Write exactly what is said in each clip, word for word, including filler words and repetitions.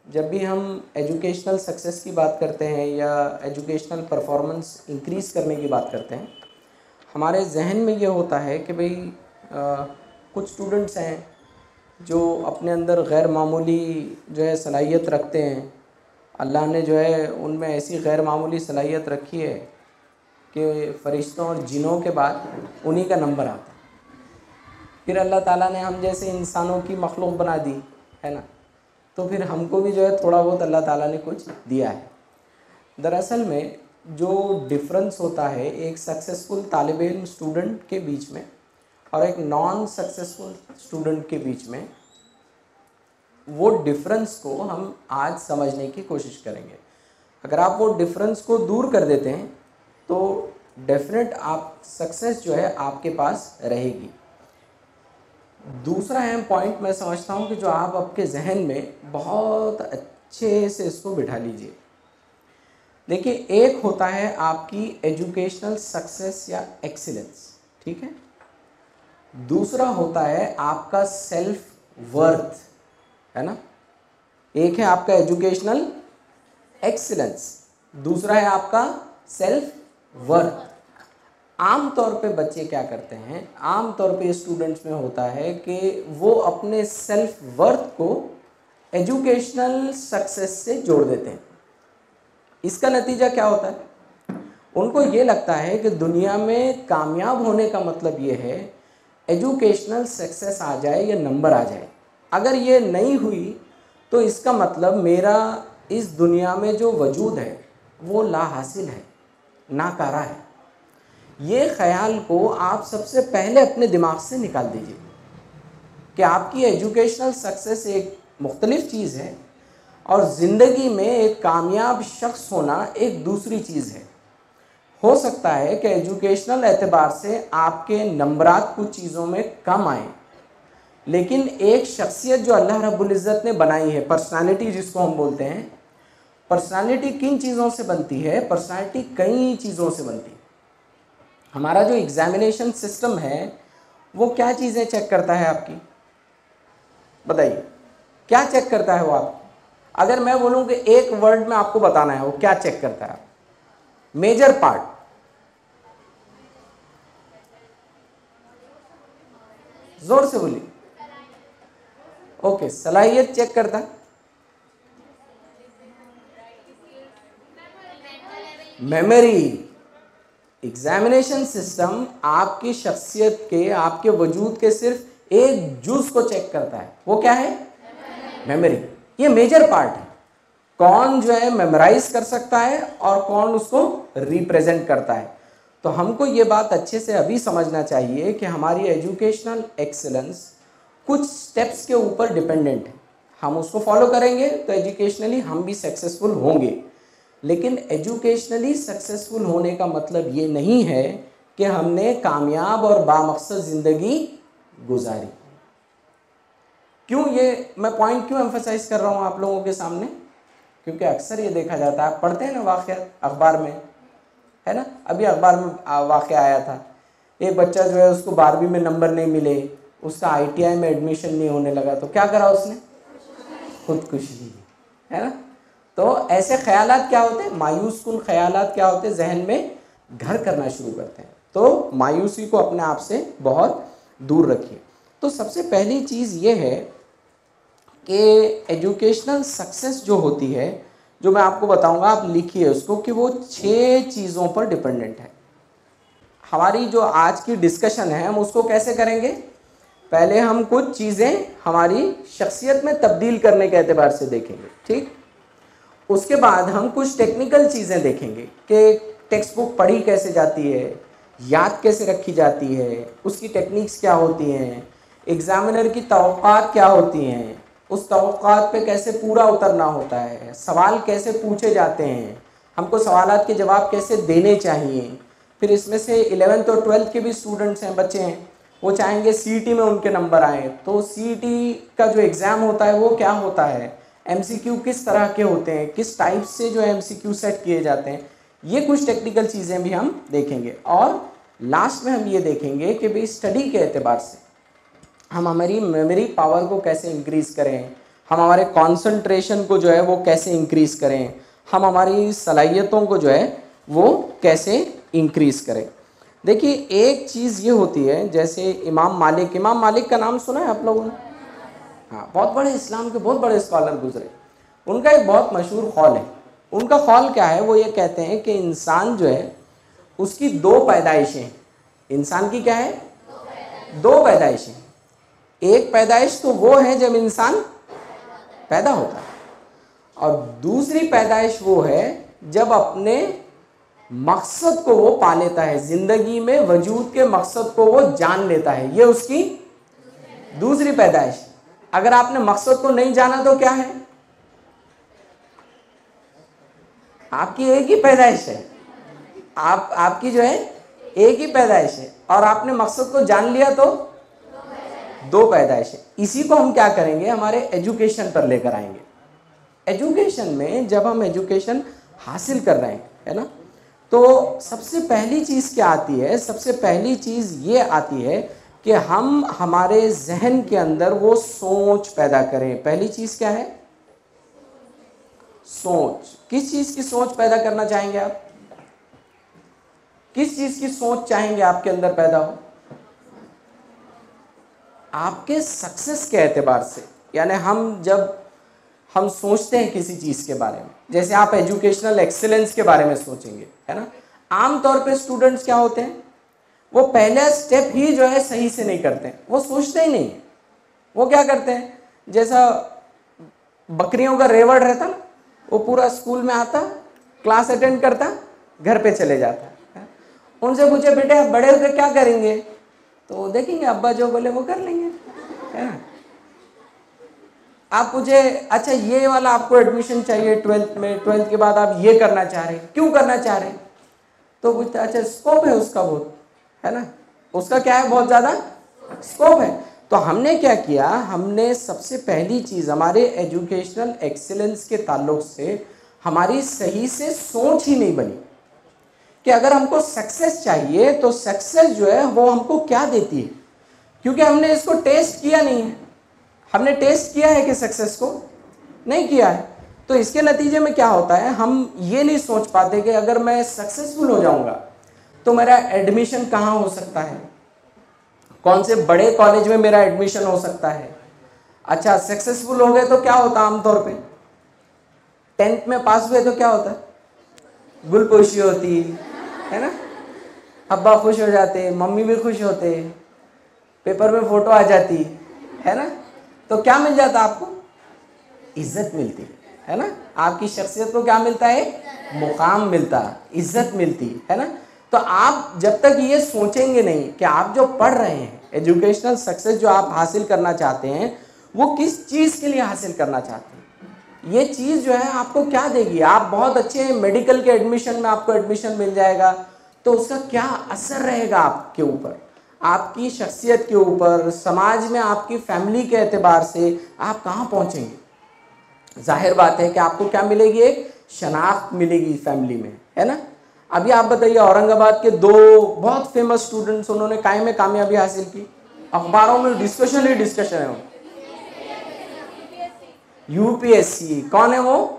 जब भी हम एजुकेशनल सक्सेस की बात करते हैं या एजुकेशनल परफॉर्मेंस इंक्रीज़ करने की बात करते हैं, हमारे जहन में ये होता है कि भाई आ, कुछ स्टूडेंट्स हैं जो अपने अंदर गैर मामूली जो है सलाहियत रखते हैं। अल्लाह ने जो है उनमें ऐसी गैर मामूली सलाहियत रखी है कि फ़रिश्तों और जिनों के बाद उन्हीं का नंबर आता है। फिर अल्लाह ताला ने हम जैसे इंसानों की मखलूक बना दी है ना, तो फिर हमको भी जो है थोड़ा बहुत अल्लाह ताला ने कुछ दिया है। दरअसल में जो डिफरेंस होता है एक सक्सेसफुल तालिब इल्म स्टूडेंट के बीच में और एक नॉन सक्सेसफुल स्टूडेंट के बीच में, वो डिफरेंस को हम आज समझने की कोशिश करेंगे। अगर आप वो डिफरेंस को दूर कर देते हैं तो डेफिनेट आप सक्सेस जो है आपके पास रहेगी। दूसरा अहम पॉइंट मैं समझता हूँ कि जो आप आपके जहन में बहुत अच्छे से इसको बिठा लीजिए। देखिए, एक होता है आपकी एजुकेशनल सक्सेस या एक्सीलेंस, ठीक है। दूसरा होता है आपका सेल्फ वर्थ, है ना। एक है आपका एजुकेशनल एक्सीलेंस, दूसरा है आपका सेल्फ वर्थ। आम तौर पे बच्चे क्या करते हैं, आम तौर पे स्टूडेंट्स में होता है कि वो अपने सेल्फ वर्थ को एजुकेशनल सक्सेस से जोड़ देते हैं। इसका नतीजा क्या होता है, उनको ये लगता है कि दुनिया में कामयाब होने का मतलब ये है एजुकेशनल सक्सेस आ जाए या नंबर आ जाए। अगर ये नहीं हुई तो इसका मतलब मेरा इस दुनिया में जो वजूद है वो ला हासिल है, नाकारा है। ये ख्याल को आप सबसे पहले अपने दिमाग से निकाल दीजिए कि आपकी एजुकेशनल सक्सेस एक मुख्तलिफ चीज़ है और ज़िंदगी में एक कामयाब शख्स होना एक दूसरी चीज़ है। हो सकता है कि एजुकेशनल एतबार से आपके नंबरात कुछ चीज़ों में कम आए, लेकिन एक शख्सियत जो अल्लाह रब्बुल इज़्ज़त ने बनाई है, पर्सनालिटी जिसको हम बोलते हैं, पर्सनालिटी किन चीज़ों से बनती है? पर्सनालिटी कई चीज़ों से बनती है। हमारा जो एग्जामिनेशन सिस्टम है वो क्या चीज़ें चेक करता है आपकी, बताइए क्या चेक करता है वो आप? अगर मैं बोलूं कि एक वर्ड में आपको बताना है वो क्या चेक करता है, मेजर पार्ट, जोर से बोलिए। ओके, सलाहियत चेक करता है, मेमोरी। एग्जामिनेशन सिस्टम आपकी शख्सियत के, आपके वजूद के सिर्फ एक जुज को चेक करता है, वो क्या है? मेमोरी। ये मेजर पार्ट है, कौन जो है मेमोराइज कर सकता है और कौन उसको रिप्रेजेंट करता है। तो हमको ये बात अच्छे से अभी समझना चाहिए कि हमारी एजुकेशनल एक्सीलेंस कुछ स्टेप्स के ऊपर डिपेंडेंट है। हम उसको फॉलो करेंगे तो एजुकेशनली हम भी सक्सेसफुल होंगे, लेकिन एजुकेशनली सक्सेसफुल होने का मतलब ये नहीं है कि हमने कामयाब और बामकसद ज़िंदगी गुजारी। क्यों ये मैं पॉइंट क्यों एम्फसाइज कर रहा हूँ आप लोगों के सामने? क्योंकि अक्सर ये देखा जाता है, आप पढ़ते हैं ना वाक़या अखबार में, है ना। अभी अखबार में वाक़या आया था, एक बच्चा जो है उसको बारहवीं में नंबर नहीं मिले, उसका आई टी आई में एडमिशन नहीं होने लगा, तो क्या करा उसने? खुदकुशी, है ना। तो ऐसे ख्यालात क्या होते हैं, मायूस कुन ख्यालात क्या होते हैं, जहन में घर करना शुरू करते हैं। तो मायूसी को अपने आप से बहुत दूर रखिए। तो सबसे पहली चीज़ ये है कि एजुकेशनल सक्सेस जो होती है, जो मैं आपको बताऊंगा, आप लिखिए उसको, कि वो छः चीज़ों पर डिपेंडेंट है। हमारी जो आज की डिस्कशन है हम उसको कैसे करेंगे? पहले हम कुछ चीज़ें हमारी शख्सियत में तब्दील करने के एतबार से देखेंगे, ठीक। उसके बाद हम कुछ टेक्निकल चीज़ें देखेंगे कि टेक्स्ट बुक पढ़ी कैसे जाती है, याद कैसे रखी जाती है, उसकी टेक्निक्स क्या होती हैं, एग्ज़ामिनर की तवक्कात क्या होती हैं, उस तवक्कात पे कैसे पूरा उतरना होता है, सवाल कैसे पूछे जाते हैं, हमको सवालात के जवाब कैसे देने चाहिए। फिर इसमें से इलेवेंथ और ट्वेल्थ के भी स्टूडेंट्स हैं, बच्चे हैं, वो चाहेंगे सी ई टी में उनके नंबर आए, तो सी ई टी का जो एग्ज़ाम होता है वो क्या होता है, एम सी क्यू किस तरह के होते हैं, किस टाइप से जो है एम सी क्यू सेट किए जाते हैं। ये कुछ टेक्निकल चीज़ें भी हम देखेंगे। और लास्ट में हम ये देखेंगे कि भाई स्टडी के एतबार से हम हमारी मेमोरी पावर को कैसे इंक्रीज़ करें, हम हमारे कंसंट्रेशन को जो है वो कैसे इंक्रीज करें, हम हमारी सलाहियतों को जो है वो कैसे इंक्रीज करें। देखिए एक चीज़ ये होती है, जैसे इमाम मालिक, इमाम मालिक का नाम सुना है आप लोगों ने? हाँ, बहुत बड़े इस्लाम के बहुत बड़े स्कॉलर गुजरे। उनका एक बहुत मशहूर कौल है। उनका कौल क्या है? वो ये कहते हैं कि इंसान जो है उसकी दो पैदाइशें हैं। इंसान की क्या है? दो पैदाइशें। एक पैदाइश तो वो है जब इंसान पैदा होता है, और दूसरी पैदाइश वो है जब अपने मकसद को वो पा लेता है, जिंदगी में वजूद के मकसद को वो जान लेता है। ये उसकी दूसरी पैदाइश। अगर आपने मकसद को नहीं जाना तो क्या है? आपकी एक ही पैदाइश है, आप आपकी जो है एक ही पैदाइश है, और आपने मकसद को जान लिया तो दो पैदाइश है। इसी को हम क्या करेंगे, हमारे एजुकेशन पर लेकर आएंगे। एजुकेशन में जब हम एजुकेशन हासिल कर रहे हैं, है ना, तो सबसे पहली चीज़ क्या आती है? सबसे पहली चीज़ ये आती है कि हम हमारे जहन के अंदर वो सोच पैदा करें। पहली चीज़ क्या है? सोच। किस चीज़ की सोच पैदा करना चाहेंगे आप? किस चीज़ की सोच चाहेंगे आपके अंदर पैदा हो? आपके सक्सेस के एतबार से। यानी हम जब हम सोचते हैं किसी चीज़ के बारे में, जैसे आप एजुकेशनल एक्सीलेंस के बारे में सोचेंगे, है ना, आम तौर पे स्टूडेंट्स क्या होते हैं, वो पहला स्टेप ही जो है सही से नहीं करते हैं, वो सोचते ही नहीं है। वो क्या करते हैं, जैसा बकरियों का रेवड़ रहता ना, वो पूरा स्कूल में आता, क्लास अटेंड करता, घर पे चले जाता। उनसे पूछे बेटे आप बड़े होकर क्या करेंगे, तो देखेंगे अब्बा जो बोले वो कर लेंगे, है ना। आप पूछे अच्छा ये वाला आपको एडमिशन चाहिए ट्वेल्थ में, ट्वेल्थ के बाद आप ये करना चाह रहे, क्यों करना चाह रहे, तो पूछते अच्छा स्कोप है उसका बहुत, है ना, उसका क्या है, बहुत ज़्यादा स्कोप है। तो हमने क्या किया, हमने सबसे पहली चीज़ हमारे एजुकेशनल एक्सीलेंस के ताल्लुक से हमारी सही से सोच ही नहीं बनी कि अगर हमको सक्सेस चाहिए तो सक्सेस जो है वो हमको क्या देती है, क्योंकि हमने इसको टेस्ट किया नहीं है। हमने टेस्ट किया है कि सक्सेस को नहीं किया है, तो इसके नतीजे में क्या होता है, हम ये नहीं सोच पाते कि अगर मैं सक्सेसफुल हो जाऊंगा तो मेरा एडमिशन कहाँ हो सकता है, कौन से बड़े कॉलेज में मेरा एडमिशन हो सकता है। अच्छा सक्सेसफुल हो गए तो क्या होता, आमतौर पे टेंथ में पास हुए तो क्या होता है, गुलपोशी होती है ना, अब्बा खुश हो जाते, मम्मी भी खुश होते, पेपर में फोटो आ जाती है ना, तो क्या मिल जाता आपको, इज्जत मिलती है ना, आपकी शख्सियत को क्या मिलता है, मुकाम मिलता, इज्जत मिलती है ना। तो आप जब तक ये सोचेंगे नहीं कि आप जो पढ़ रहे हैं, एजुकेशनल सक्सेस जो आप हासिल करना चाहते हैं, वो किस चीज़ के लिए हासिल करना चाहते हैं, ये चीज़ जो है आपको क्या देगी। आप बहुत अच्छे मेडिकल के एडमिशन में आपको एडमिशन मिल जाएगा, तो उसका क्या असर रहेगा आपके ऊपर, आपकी शख्सियत के ऊपर, समाज में आपकी फैमिली के एतबार से आप कहाँ पहुँचेंगे। जाहिर बात है कि आपको क्या मिलेगी, एक शनाख्त मिलेगी फैमिली में, है ना। अभी आप बताइए, औरंगाबाद के दो बहुत फेमस स्टूडेंट्स, उन्होंने काय में कामयाबी हासिल की, अखबारों में डिस्कशन ही डिस्कशन है। यूपीएससी, कौन है वो,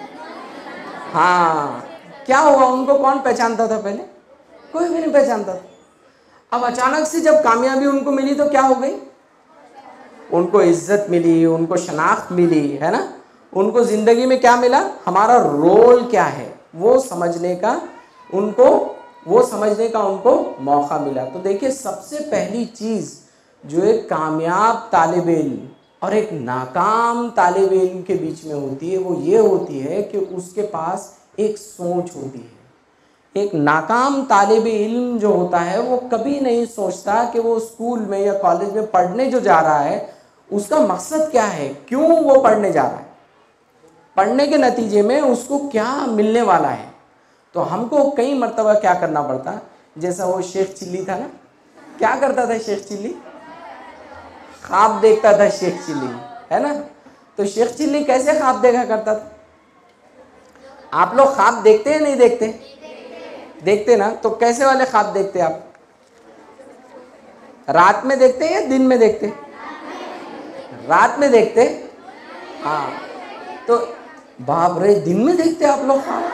हाँ, क्या हुआ, उनको कौन पहचानता था पहले, कोई भी नहीं पहचानता था। अब अचानक से जब कामयाबी उनको मिली तो क्या हो गई, उनको इज्जत मिली, उनको शनाख्त मिली, है ना, उनको ज़िंदगी में क्या मिला, हमारा रोल क्या है वो समझने का उनको वो समझने का उनको मौका मिला। तो देखिए सबसे पहली चीज़ जो एक कामयाब तालिब इल्म और एक नाकाम तालिब इल्म के बीच में होती है, वो ये होती है कि उसके पास एक सोच होती है। एक नाकाम तालिब इल्म जो होता है वो कभी नहीं सोचता कि वो स्कूल में या कॉलेज में पढ़ने जो जा रहा है उसका मकसद क्या है, क्यों वो पढ़ने जा रहा है, पढ़ने के नतीजे में उसको क्या मिलने वाला है। तो हमको कई मर्तबा क्या करना पड़ता, जैसा वो शेख चिल्ली था ना, क्या करता था शेख चिल्ली, ख्वाब देखता था शेख चिल्ली, है ना। तो शेख चिल्ली कैसे ख्वाब देखा करता था, आप लोग ख्वाब देखते हैं नहीं देखते, देखते ना, तो कैसे वाले ख्वाब देखते आप, रात में देखते हैं या दिन में देखते, रात में देखते, हाँ, तो बाप रे, दिन में देखते आप लोग ख्वाब।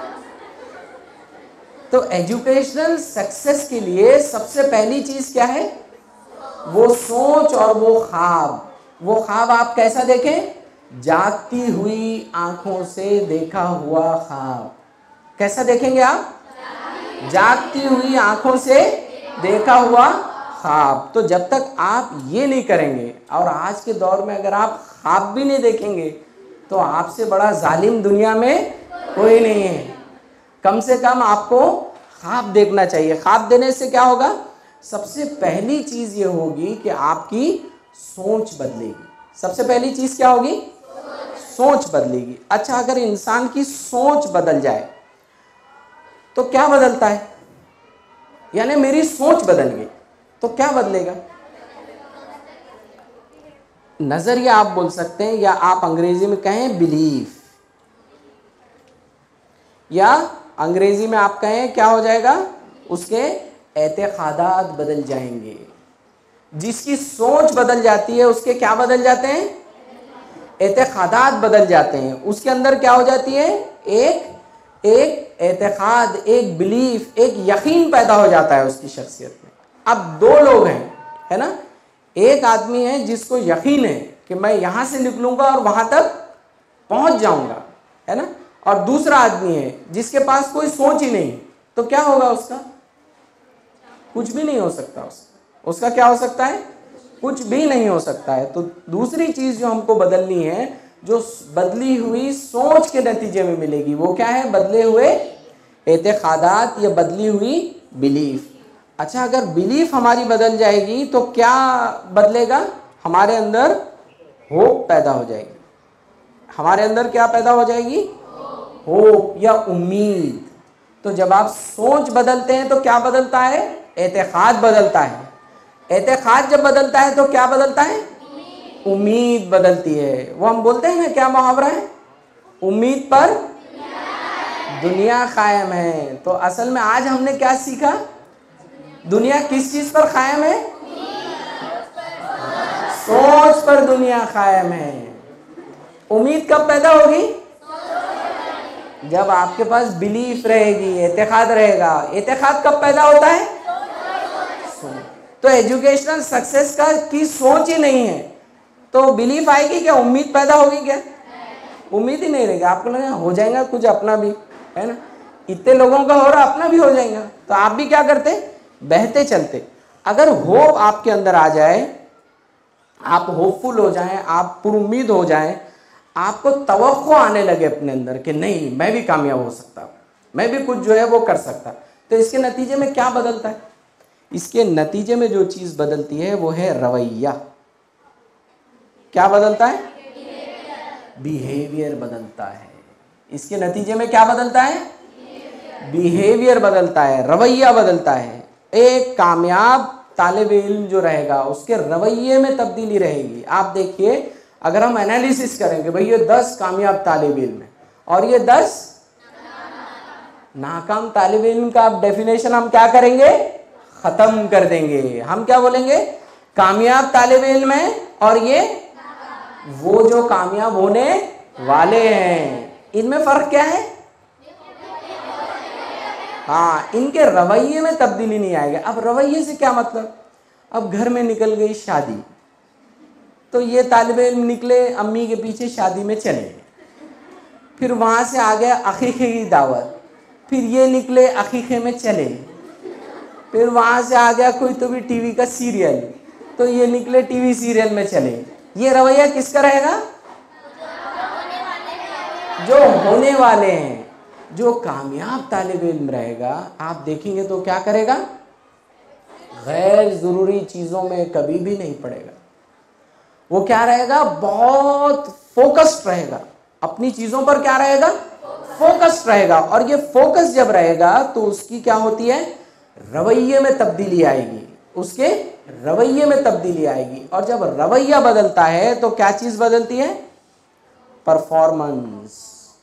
तो एजुकेशनल सक्सेस के लिए सबसे पहली चीज क्या है? वो सोच और वो ख्वाब। वो ख्वाब आप कैसा देखें? जागती हुई आंखों से देखा हुआ ख्वाब। कैसा देखेंगे आप? जागती हुई आंखों से देखा हुआ ख्वाब। तो जब तक आप ये नहीं करेंगे, और आज के दौर में अगर आप ख्वाब भी नहीं देखेंगे, तो आपसे बड़ा जालिम दुनिया में कोई नहीं है। कम से कम आपको ख्वाब देखना चाहिए। ख्वाब देने से क्या होगा? सबसे पहली चीज ये होगी कि आपकी सोच बदलेगी। सबसे पहली चीज क्या होगी? सोच बदलेगी। अच्छा, अगर इंसान की सोच बदल जाए तो क्या बदलता है? यानी मेरी सोच बदल गई तो क्या बदलेगा? नजरिया आप बोल सकते हैं, या आप अंग्रेजी में कहें बिलीफ, या अंग्रेजी में आप कहें क्या हो जाएगा? उसके एतकादात बदल जाएंगे। जिसकी सोच बदल जाती है उसके क्या बदल जाते हैं? एतकादात बदल जाते हैं। उसके अंदर क्या हो जाती है? एक एक एतकाद, एक बिलीफ, एक यकीन पैदा हो जाता है उसकी शख्सियत में। अब दो लोग हैं, है ना? एक आदमी है जिसको यकीन है कि मैं यहाँ से निकलूंगा और वहाँ तक पहुँच जाऊँगा, है ना? और दूसरा आदमी है जिसके पास कोई सोच ही नहीं। तो क्या होगा उसका? कुछ भी नहीं हो सकता उसका। उसका क्या हो सकता है? कुछ भी नहीं हो सकता है। तो दूसरी चीज़ जो हमको बदलनी है, जो बदली हुई सोच के नतीजे में मिलेगी, वो क्या है? बदले हुए एतकादात या बदली हुई बिलीफ। अच्छा, अगर बिलीफ हमारी बदल जाएगी तो क्या बदलेगा? हमारे अंदर होप पैदा हो जाएगी। हमारे अंदर क्या पैदा हो जाएगी? होप या उम्मीद। तो जब आप सोच बदलते हैं तो क्या बदलता है? एतकाद बदलता है। एतकाद जब बदलता है तो क्या बदलता है? उम्मीद बदलती है। वो हम बोलते हैं ना, क्या मुहावरा है? उम्मीद पर दुनिया कायम है। तो असल में आज हमने क्या सीखा? दुनिया किस चीज पर कायम है? सोच पर दुनिया कायम है। उम्मीद कब पैदा होगी? जब आपके पास बिलीफ रहेगी, एतकाद रहेगा। एतकाद कब पैदा होता है? तो एजुकेशनल सक्सेस का की सोच ही नहीं है तो बिलीफ आएगी क्या? उम्मीद पैदा होगी क्या? उम्मीद ही नहीं रहेगी। आपको लगेगा हो जाएगा कुछ अपना भी, है ना? इतने लोगों का हो रहा, अपना भी हो जाएगा। तो आप भी क्या करते? बहते चलते। अगर होप आपके अंदर आ जाए, आप होपफुल हो जाएं, आप पुरुम्मीद हो जाएं, आपको तवक्को आने लगे अपने अंदर कि नहीं, मैं भी कामयाब हो सकता हूँ, मैं भी कुछ जो है वो कर सकता। तो इसके नतीजे में क्या बदलता है? इसके नतीजे में जो चीज़ बदलती है वो है रवैया। क्या बदलता है? बिहेवियर बदलता है। इसके नतीजे में क्या बदलता है? बिहेवियर बदलता है, रवैया बदलता है। एक कामयाब तालिब इल्म जो रहेगा उसके रवैये में तब्दीली रहेगी। आप देखिए, अगर हम एनालिसिस करेंगे, भाई ये दस कामयाब तालिब इल्म है और ये दस नाकाम तालिब इल्म का आप डेफिनेशन हम क्या करेंगे? खत्म कर देंगे। हम क्या बोलेंगे? कामयाब तालिब इल्म है और ये वो जो कामयाब होने वाले हैं। इनमें फर्क क्या है? हाँ, इनके रवैये में तब्दीली नहीं आएगा। अब रवैये से क्या मतलब? अब घर में निकल गई शादी, तो ये तालिब इल्म निकले अम्मी के पीछे शादी में चले, फिर वहाँ से आ गया अकीक़े की दावत, फिर ये निकले अकीक़े में चले, फिर वहाँ से आ गया कोई तो भी टीवी का सीरियल, तो ये निकले टीवी सीरियल में चले। ये रवैया किसका रहेगा? जो होने वाले हैं। जो कामयाब तालिब इल्म रहेगा, आप देखेंगे तो क्या करेगा? गैर ज़रूरी चीज़ों में कभी भी नहीं पड़ेगा। वो क्या रहेगा? बहुत फोकस्ड रहेगा अपनी चीज़ों पर। क्या रहेगा? फोकस्ड रहेगा। और ये फोकस जब रहेगा तो उसकी क्या होती है? रवैये में तब्दीली आएगी। उसके रवैये में तब्दीली आएगी। और जब रवैया बदलता है तो क्या चीज़ बदलती है? परफॉर्मेंस।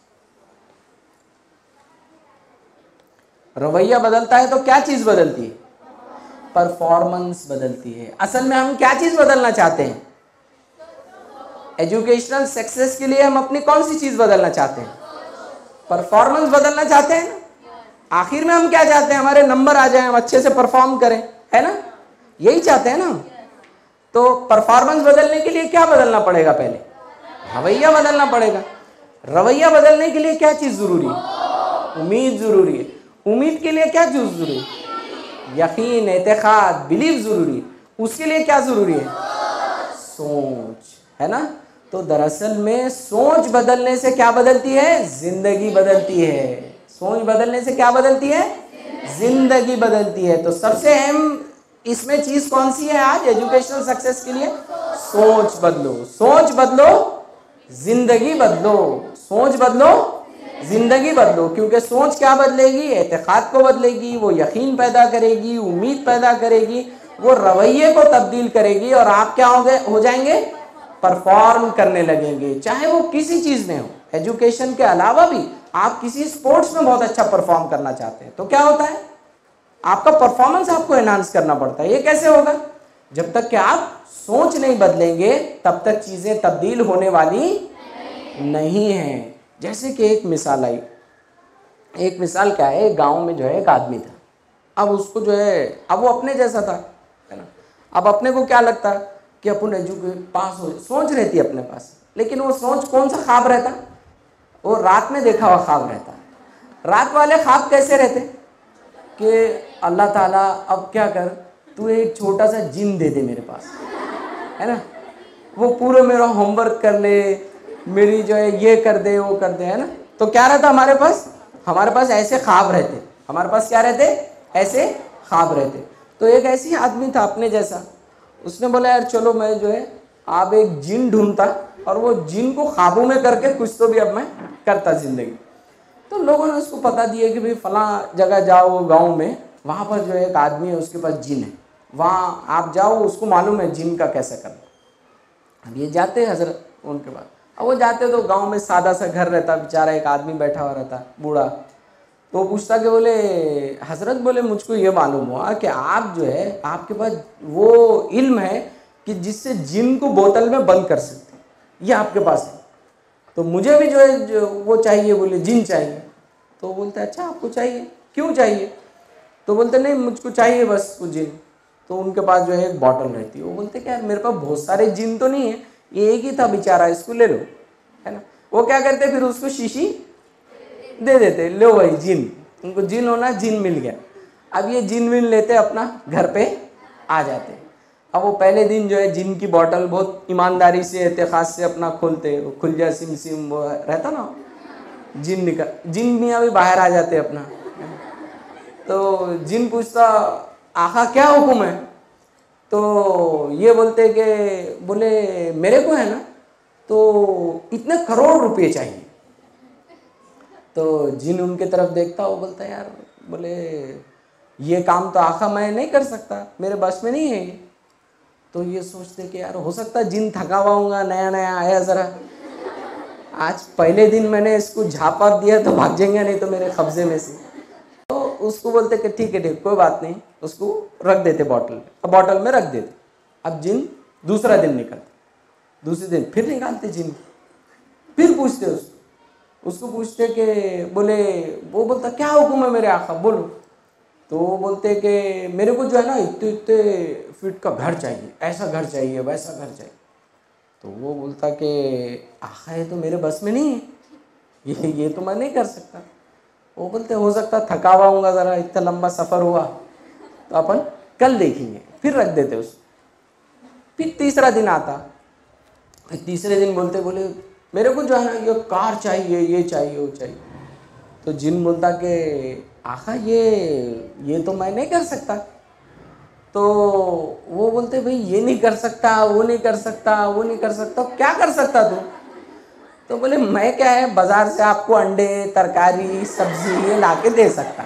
रवैया बदलता है तो क्या चीज़ बदलती है? परफॉर्मेंस बदलती है। असल में हम क्या चीज़ बदलना चाहते हैं? एजुकेशनल सक्सेस के लिए हम अपनी कौन सी चीज बदलना चाहते हैं? परफॉर्मेंस बदलना चाहते हैं ना। आखिर में हम क्या चाहते हैं? हमारे नंबर आ जाए, हम अच्छे से परफॉर्म करें, है ना? यही चाहते हैं ना। तो परफॉर्मेंस बदलने के लिए क्या बदलना पड़ेगा? पहले रवैया बदलना पड़ेगा। रवैया बदलने के लिए क्या चीज जरूरी है? उम्मीद जरूरी है। उम्मीद के लिए क्या चीज जरूरी है? यकीन, एतकाद, बिलीव जरूरी है। उसके लिए क्या जरूरी है? सोच, है ना। तो दरअसल में सोच बदलने से क्या बदलती है? जिंदगी बदलती है। सोच बदलने से क्या बदलती है? जिंदगी बदलती है। तो सबसे अहम इसमें चीज कौन सी है आज एजुकेशनल सक्सेस के लिए? सोच बदलो। सोच बदलो, जिंदगी बदलो। सोच बदलो, जिंदगी बदलो। क्योंकि सोच क्या बदलेगी? एतकाद को बदलेगी, वो यकीन पैदा करेगी, उम्मीद पैदा करेगी, वो रवैये को तब्दील करेगी और आप क्या हो गए हो जाएंगे? परफॉर्म करने लगेंगे, चाहे वो किसी चीज में हो। एजुकेशन के अलावा भी आप किसी स्पोर्ट्स में बहुत अच्छा परफॉर्म करना चाहते हैं तो क्या होता है? आपका परफॉर्मेंस आपको एनहांस करना पड़ता है। ये कैसे होगा? जब तक कि आप सोच नहीं बदलेंगे तब तक चीजें तब्दील होने वाली नहीं है। जैसे कि एक मिसाल आई, एक मिसाल क्या है, एक गांव में जो है एक आदमी था। अब उसको जो है, अब वो अपने जैसा था, है ना। अब अपने को क्या लगता कि अपन एजुकेशन पास हो, सोच रहती अपने पास, लेकिन वो सोच कौन सा ख्वाब रहता? वो रात में देखा हुआ ख्वाब रहता। रात वाले ख्वाब कैसे रहते कि अल्लाह ताला अब क्या कर, तू एक छोटा सा जिन दे दे मेरे पास, है ना। वो पूरा मेरा होमवर्क कर ले, मेरी जो है ये कर दे, वो कर दे, है ना। तो क्या रहता हमारे पास? हमारे पास ऐसे ख्वाब रहते। हमारे पास क्या रहते? ऐसे ख्वाब रहते। तो एक ऐसी आदमी था अपने जैसा, उसने बोला यार चलो मैं जो है आप एक जिन ढूंढता और वो जिन को ख्वाबों में करके कुछ तो भी अब मैं करता जिंदगी। तो लोगों ने उसको पता दिया कि भाई फलां जगह जाओ गांव में, वहाँ पर जो एक आदमी है उसके पास जिन है, वहाँ आप जाओ, उसको मालूम है जिन का कैसे करना। अब ये जाते हैं हजरत उनके पास। अब वो जाते तो गांव में सादा सा घर रहता, बेचारा एक आदमी बैठा हुआ रहता बूढ़ा। तो पूछता कि बोले हजरत, बोले मुझको ये मालूम हुआ कि आप जो है आपके पास वो इल्म है कि जिससे जिन को बोतल में बंद कर सकते, ये आपके पास है। तो मुझे भी जो है जो वो चाहिए, बोले जिन चाहिए। तो बोलते अच्छा आपको चाहिए, क्यों चाहिए? तो बोलते नहीं मुझको चाहिए बस वो जिन। तो उनके पास जो है एक बॉटल रहती है। वो बोलते क्या यार मेरे पास बहुत सारे जिन तो नहीं है, ये एक ही था बेचारा, इसको ले लो, है ना। वो क्या करते फिर उसको शीशी दे देते, लो भाई जिन, उनको जिन होना, जिन मिल गया। अब ये जिन विन लेते अपना घर पे आ जाते। अब वो पहले दिन जो है जिन की बोतल बहुत ईमानदारी से एहतियात से अपना खोलते, वो खुल जा सिम सिम वो रहता ना, जिन निकल, जिन मियाँ भी बाहर आ जाते अपना। तो जिन पूछता आका क्या हुक्म है? तो ये बोलते कि बोले मेरे को है ना तो इतने करोड़ रुपए चाहिए। तो जिन उनके तरफ देखता, वो बोलता यार बोले ये काम तो आका मैं नहीं कर सकता, मेरे बस में नहीं है ये। तो ये सोचते कि यार हो सकता है जिन थका हुआ होगा, नया नया आया, ज़रा आज पहले दिन मैंने इसको झापा दिया तो भाग जाएंगे, नहीं तो मेरे कब्जे में से। तो उसको बोलते कि ठीक है ठीक कोई बात नहीं, उसको रख देते बॉटल में। अब बॉटल में रख देते। अब जिन दूसरा दिन निकलते, दूसरे दिन फिर निकालते जिन, फिर पूछते उसको उसको पूछते कि बोले, वो बोलता क्या हुक्म है मेरे आका, बोलो। तो वो बोलते कि मेरे को जो है ना इतने इतने फीट का घर चाहिए, ऐसा घर चाहिए, वैसा घर चाहिए। तो वो बोलता कि आका ये तो मेरे बस में नहीं है, ये ये तो मैं नहीं कर सकता। वो बोलते हो सकता थका हुआ हूँगा, ज़रा इतना लंबा सफ़र हुआ तो अपन कल देखेंगे, फिर रख देते उसको। फिर तीसरा दिन आता, फिर तीसरे दिन बोलते बोले मेरे को जो है ना ये कार चाहिए, ये चाहिए, वो चाहिए। तो जिन बोलता कि आका ये ये तो मैं नहीं कर सकता। तो वो बोलते भाई ये नहीं कर सकता, वो नहीं कर सकता, वो नहीं कर सकता, क्या कर सकता तू? तो बोले मैं क्या है बाजार से आपको अंडे, तरकारी, सब्जी ये ला के दे सकता।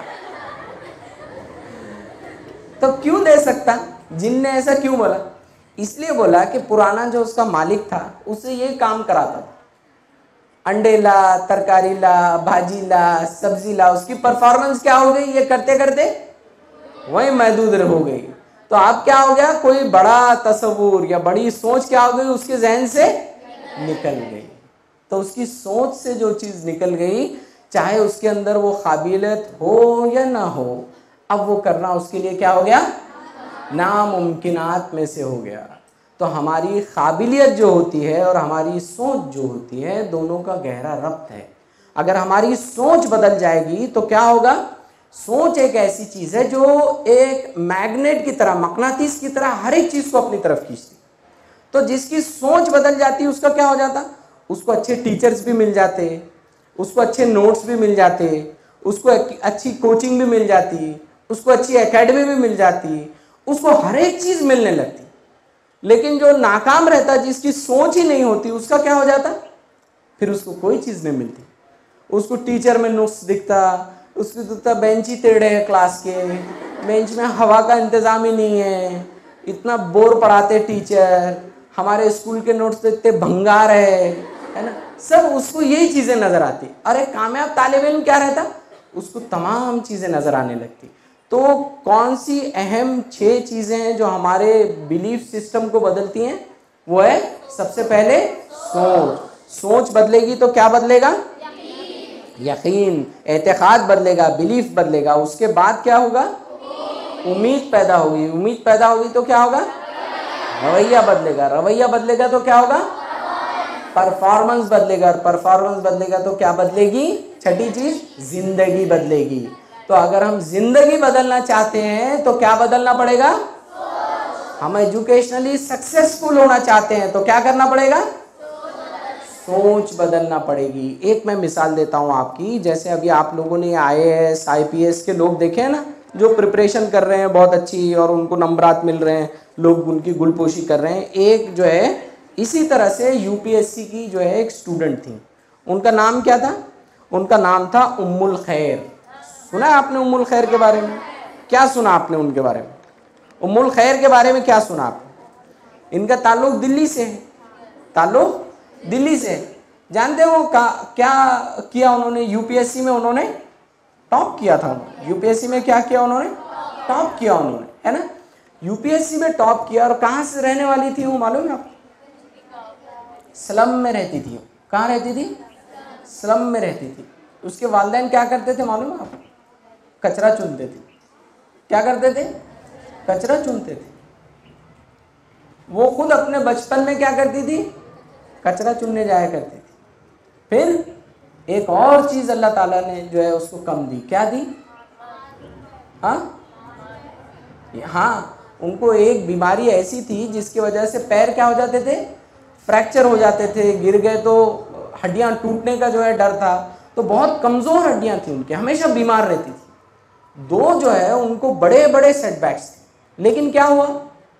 तो क्यों दे सकता? जिन ने ऐसा क्यों बोला? इसलिए बोला कि पुराना जो उसका मालिक था उसे ये काम कराता था, अंडे ला, तरकारी ला, भाजी ला, सब्जी ला। उसकी परफॉर्मेंस क्या हो गई? ये करते करते वही महदूद हो गई। तो आप क्या हो गया, कोई बड़ा तस्वुर या बड़ी सोच क्या हो गई उसके जहन से निकल गई। तो उसकी सोच से जो चीज़ निकल गई, चाहे उसके अंदर वो काबिलियत हो या ना हो, अब वो करना उसके लिए क्या हो गया, नामुमकिनात में से हो गया। तो हमारी काबिलियत जो होती है और हमारी सोच जो होती है, दोनों का गहरा रब्त है। अगर हमारी सोच बदल जाएगी तो क्या होगा, सोच एक ऐसी चीज़ है जो एक मैग्नेट की तरह, मकनातीस की तरह हर एक चीज़ को अपनी तरफ खींचती। तो जिसकी सोच बदल जाती है उसका क्या हो जाता, उसको अच्छे टीचर्स भी मिल जाते, उसको अच्छे नोट्स भी मिल जाते, उसको अच्छी कोचिंग भी मिल जाती, उसको अच्छी एकेडमी भी मिल जाती, उसको हर एक चीज़ मिलने लगती। लेकिन जो नाकाम रहता, जिसकी सोच ही नहीं होती, उसका क्या हो जाता, फिर उसको कोई चीज़ नहीं मिलती। उसको टीचर में नुक्स दिखता, उसको दिखता बेंच ही टेढ़े है, क्लास के बेंच में हवा का इंतज़ाम ही नहीं है, इतना बोर पढ़ाते टीचर, हमारे स्कूल के नोट्स तो इतने भंगार है, है ना, सब उसको यही चीज़ें नज़र आती। और एक कामयाब तालिब इल्म क्या रहता, उसको तमाम चीज़ें नज़र आने लगती। तो कौन सी अहम छह चीज़ें हैं जो हमारे बिलीफ सिस्टम को बदलती हैं, वो है सबसे पहले सोच। सोच बदलेगी तो क्या बदलेगा, यकीन, एतकाद बदलेगा, बिलीफ बदलेगा। उसके बाद क्या होगा, उम्मीद पैदा होगी, उम्मीद पैदा होगी तो क्या होगा, रवैया बदलेगा, रवैया बदलेगा तो क्या होगा, परफॉर्मेंस बदलेगा, परफॉर्मेंस बदलेगा तो क्या बदलेगी, छठी चीज, जिंदगी बदलेगी। तो अगर हम जिंदगी बदलना चाहते हैं तो क्या बदलना पड़ेगा, हम एजुकेशनली सक्सेसफुल होना चाहते हैं तो क्या करना पड़ेगा, सोच बदलना पड़ेगी। एक मैं मिसाल देता हूँ आपकी, जैसे अभी आप लोगों ने I A S I P S के लोग देखे हैं ना, जो प्रिपरेशन कर रहे हैं बहुत अच्छी और उनको नंबरात मिल रहे हैं, लोग उनकी गुलपोशी कर रहे हैं। एक जो है इसी तरह से यू पी एस सी की जो है एक स्टूडेंट थी, उनका नाम क्या था, उनका नाम था उम्मुल खैर। सुना है आपने उम्मुल खैर के बारे में, क्या सुना आपने उनके बारे में, उम्मुल खैर के बारे में क्या सुना आपने? इनका ताल्लुक दिल्ली से है, ताल्लुक दिल्ली से। जानते हो का क्या किया उन्होंने, यू पी एस सी में उन्होंने टॉप किया था। यू पी एस सी में क्या किया उन्होंने, टॉप किया उन्होंने, है ना, यू पी एस सी में टॉप किया। और कहाँ से रहने वाली थी वो मालूम है आपको, स्लम में रहती थी। कहाँ रहती थी, स्लम में रहती थी। उसके वालिदैन क्या करते थे मालूम है आपको, कचरा चुनते थे। क्या करते थे, कचरा चुनते थे। वो खुद अपने बचपन में क्या करती थी, कचरा चुनने जाया करती थी। फिर एक और चीज अल्लाह ताला ने जो है उसको कम दी, क्या दी, हाँ हाँ, उनको एक बीमारी ऐसी थी जिसकी वजह से पैर क्या हो जाते थे, फ्रैक्चर हो जाते थे, गिर गए तो हड्डियां टूटने का जो है डर था। तो बहुत कमजोर हड्डियां थी उनकी, हमेशा बीमार रहती थी। दो जो है उनको बड़े बड़े सेटबैक्स थे, लेकिन क्या हुआ,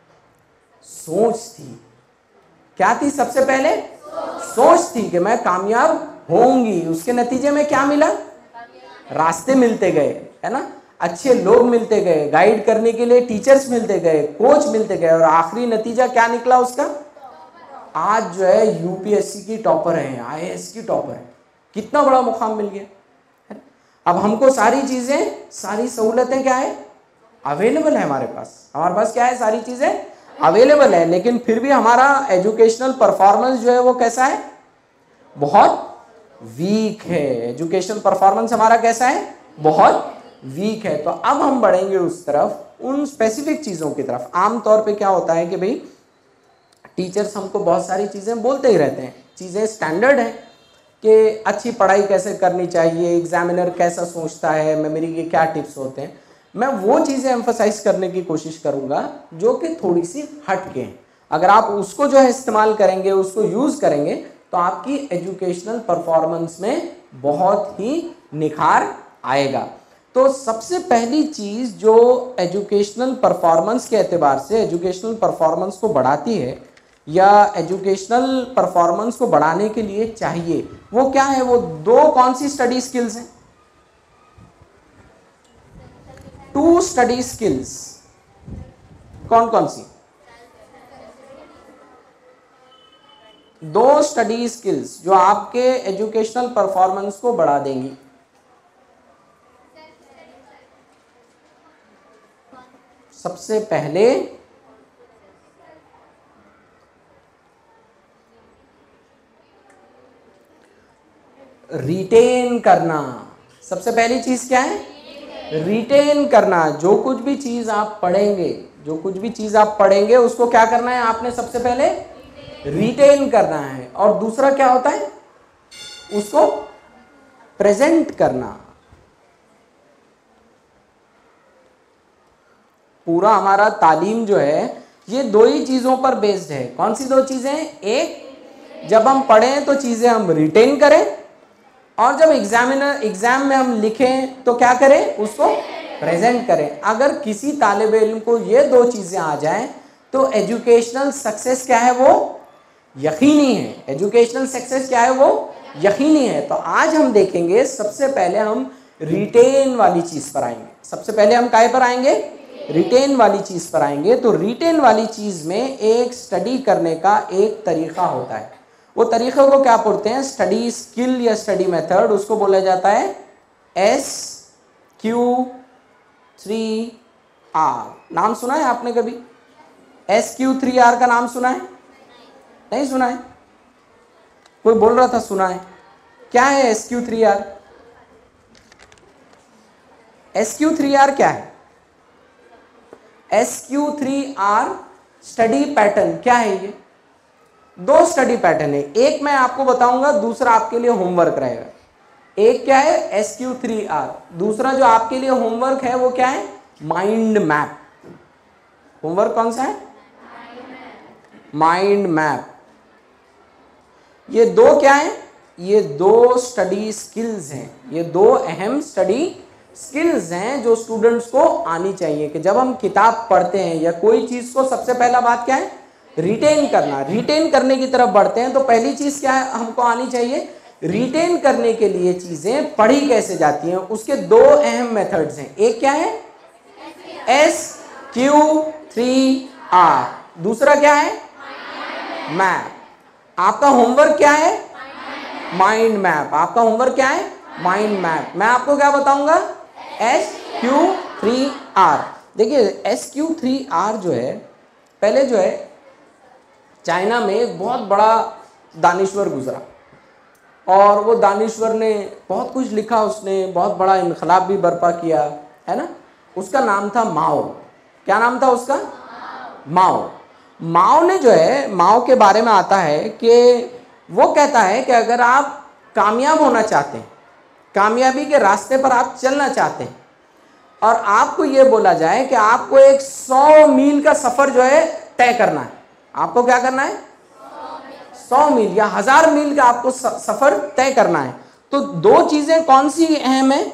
सोच थी। क्या थी, सबसे पहले सोच थी कि मैं कामयाब होंगी। उसके नतीजे में क्या मिला, रास्ते मिलते गए, है ना, अच्छे लोग मिलते गए, गाइड करने के लिए टीचर्स मिलते गए, कोच मिलते गए, और आखिरी नतीजा क्या निकला उसका, आज जो है यू पी एस सी की टॉपर है, आई ए एस की टॉपर है। कितना बड़ा मुकाम मिल गया। अब हमको सारी चीजें, सारी सहूलतें क्या है, अवेलेबल है हमारे पास, हमारे पास क्या है, सारी चीजें अवेलेबल है। लेकिन फिर भी हमारा एजुकेशनल परफॉर्मेंस जो है वो कैसा है, बहुत वीक है। एजुकेशनल परफॉर्मेंस हमारा कैसा है, बहुत वीक है। तो अब हम बढ़ेंगे उस तरफ, उन स्पेसिफिक चीज़ों की तरफ। आमतौर पे क्या होता है कि भाई टीचर्स हमको बहुत सारी चीज़ें बोलते ही रहते हैं, चीज़ें स्टैंडर्ड है कि अच्छी पढ़ाई कैसे करनी चाहिए, एग्जामिनर कैसा सोचता है, मेमोरी के क्या टिप्स होते हैं। मैं वो चीज़ें एम्फसाइज करने की कोशिश करूँगा जो कि थोड़ी सी हट के हैं। अगर आप उसको जो है इस्तेमाल करेंगे, उसको यूज़ करेंगे, तो आपकी एजुकेशनल परफॉर्मेंस में बहुत ही निखार आएगा। तो सबसे पहली चीज़ जो एजुकेशनल परफॉर्मेंस के एतबार से एजुकेशनल परफॉर्मेंस को बढ़ाती है या एजुकेशनल परफॉर्मेंस को बढ़ाने के लिए चाहिए, वो क्या है, वो दो कौन सी स्टडी स्किल्स हैं, टू स्टडी स्किल्स। कौन कौन सी, दो स्टडी स्किल्स जो आपके एजुकेशनल परफॉर्मेंस को बढ़ा देंगी। सबसे पहले रिटेन करना। सबसे पहली चीज क्या है? रिटेन करना। जो कुछ भी चीज आप पढ़ेंगे जो कुछ भी चीज आप पढ़ेंगे उसको क्या करना है? आपने सबसे पहले रिटेन करना है। और दूसरा क्या होता है? उसको प्रेजेंट करना। पूरा हमारा तालीम जो है ये दो ही चीजों पर बेस्ड है। कौन सी दो चीजें? एक, जब हम पढ़ें तो चीजें हम रिटेन करें, और जब एग्जामिनर एग्जाम में हम लिखें तो क्या करें? उसको प्रेजेंट करें। अगर किसी तालिब इल्म को ये दो चीजें आ जाएं तो एजुकेशनल सक्सेस क्या है? वो यकीनी है। एजुकेशनल सक्सेस क्या है? वो यकीनी है। तो आज हम देखेंगे, सबसे पहले हम रिटेन वाली चीज पर आएंगे। सबसे पहले हम काय पर आएंगे? रिटेन वाली चीज पर आएंगे। तो रिटेन वाली चीज में एक स्टडी करने का एक तरीका होता है। वो तरीके को क्या बोलते हैं? स्टडी स्किल या स्टडी मेथड। उसको बोला जाता है एस क्यू थ्री आर। नाम सुना है आपने कभी? एस क्यू थ्री आर का नाम सुना है? नहीं सुना है? कोई बोल रहा था सुना है। क्या है S Q three R? S Q three R क्या है? S Q three R study pattern क्या है? ये दो स्टडी पैटर्न है। एक मैं आपको बताऊंगा, दूसरा आपके लिए होमवर्क रहेगा। एक क्या है? S Q three R. दूसरा जो आपके लिए होमवर्क है वो क्या है? Mind map. होमवर्क कौन सा है? Mind map. ये दो क्या है? ये दो स्टडी स्किल्स हैं। ये दो अहम स्टडी स्किल्स हैं जो स्टूडेंट्स को आनी चाहिए। कि जब हम किताब पढ़ते हैं या कोई चीज को, सबसे पहला बात क्या है? रिटेन करना। रिटेन करने की तरफ बढ़ते हैं तो पहली चीज क्या है हमको आनी चाहिए? रिटेन करने के लिए चीजें पढ़ी कैसे जाती हैं, उसके दो अहम मेथड्स हैं। एक क्या है? S Q three R. दूसरा क्या है? मैप। आपका होमवर्क क्या है? Mind map. आपका होमवर्क क्या है? Mind map. मैं आपको क्या बताऊंगा? S Q three R. देखिए एस क्यू थ्री आर जो है, पहले जो है चाइना में एक बहुत बड़ा दानिश्वर गुजरा, और वो दानिश्वर ने बहुत कुछ लिखा। उसने बहुत बड़ा इनकलाब भी बर्पा किया, है ना। उसका नाम था माओ। क्या नाम था उसका? माओ। माओ ने जो है, माओ के बारे में आता है कि वो कहता है कि अगर आप कामयाब होना चाहते हैं, कामयाबी के रास्ते पर आप चलना चाहते हैं, और आपको ये बोला जाए कि आपको एक सौ मील का सफ़र जो है तय करना है, आपको क्या करना है? सौ मील या हजार मील का आपको सफ़र तय करना है, तो दो चीज़ें कौन सी अहम है?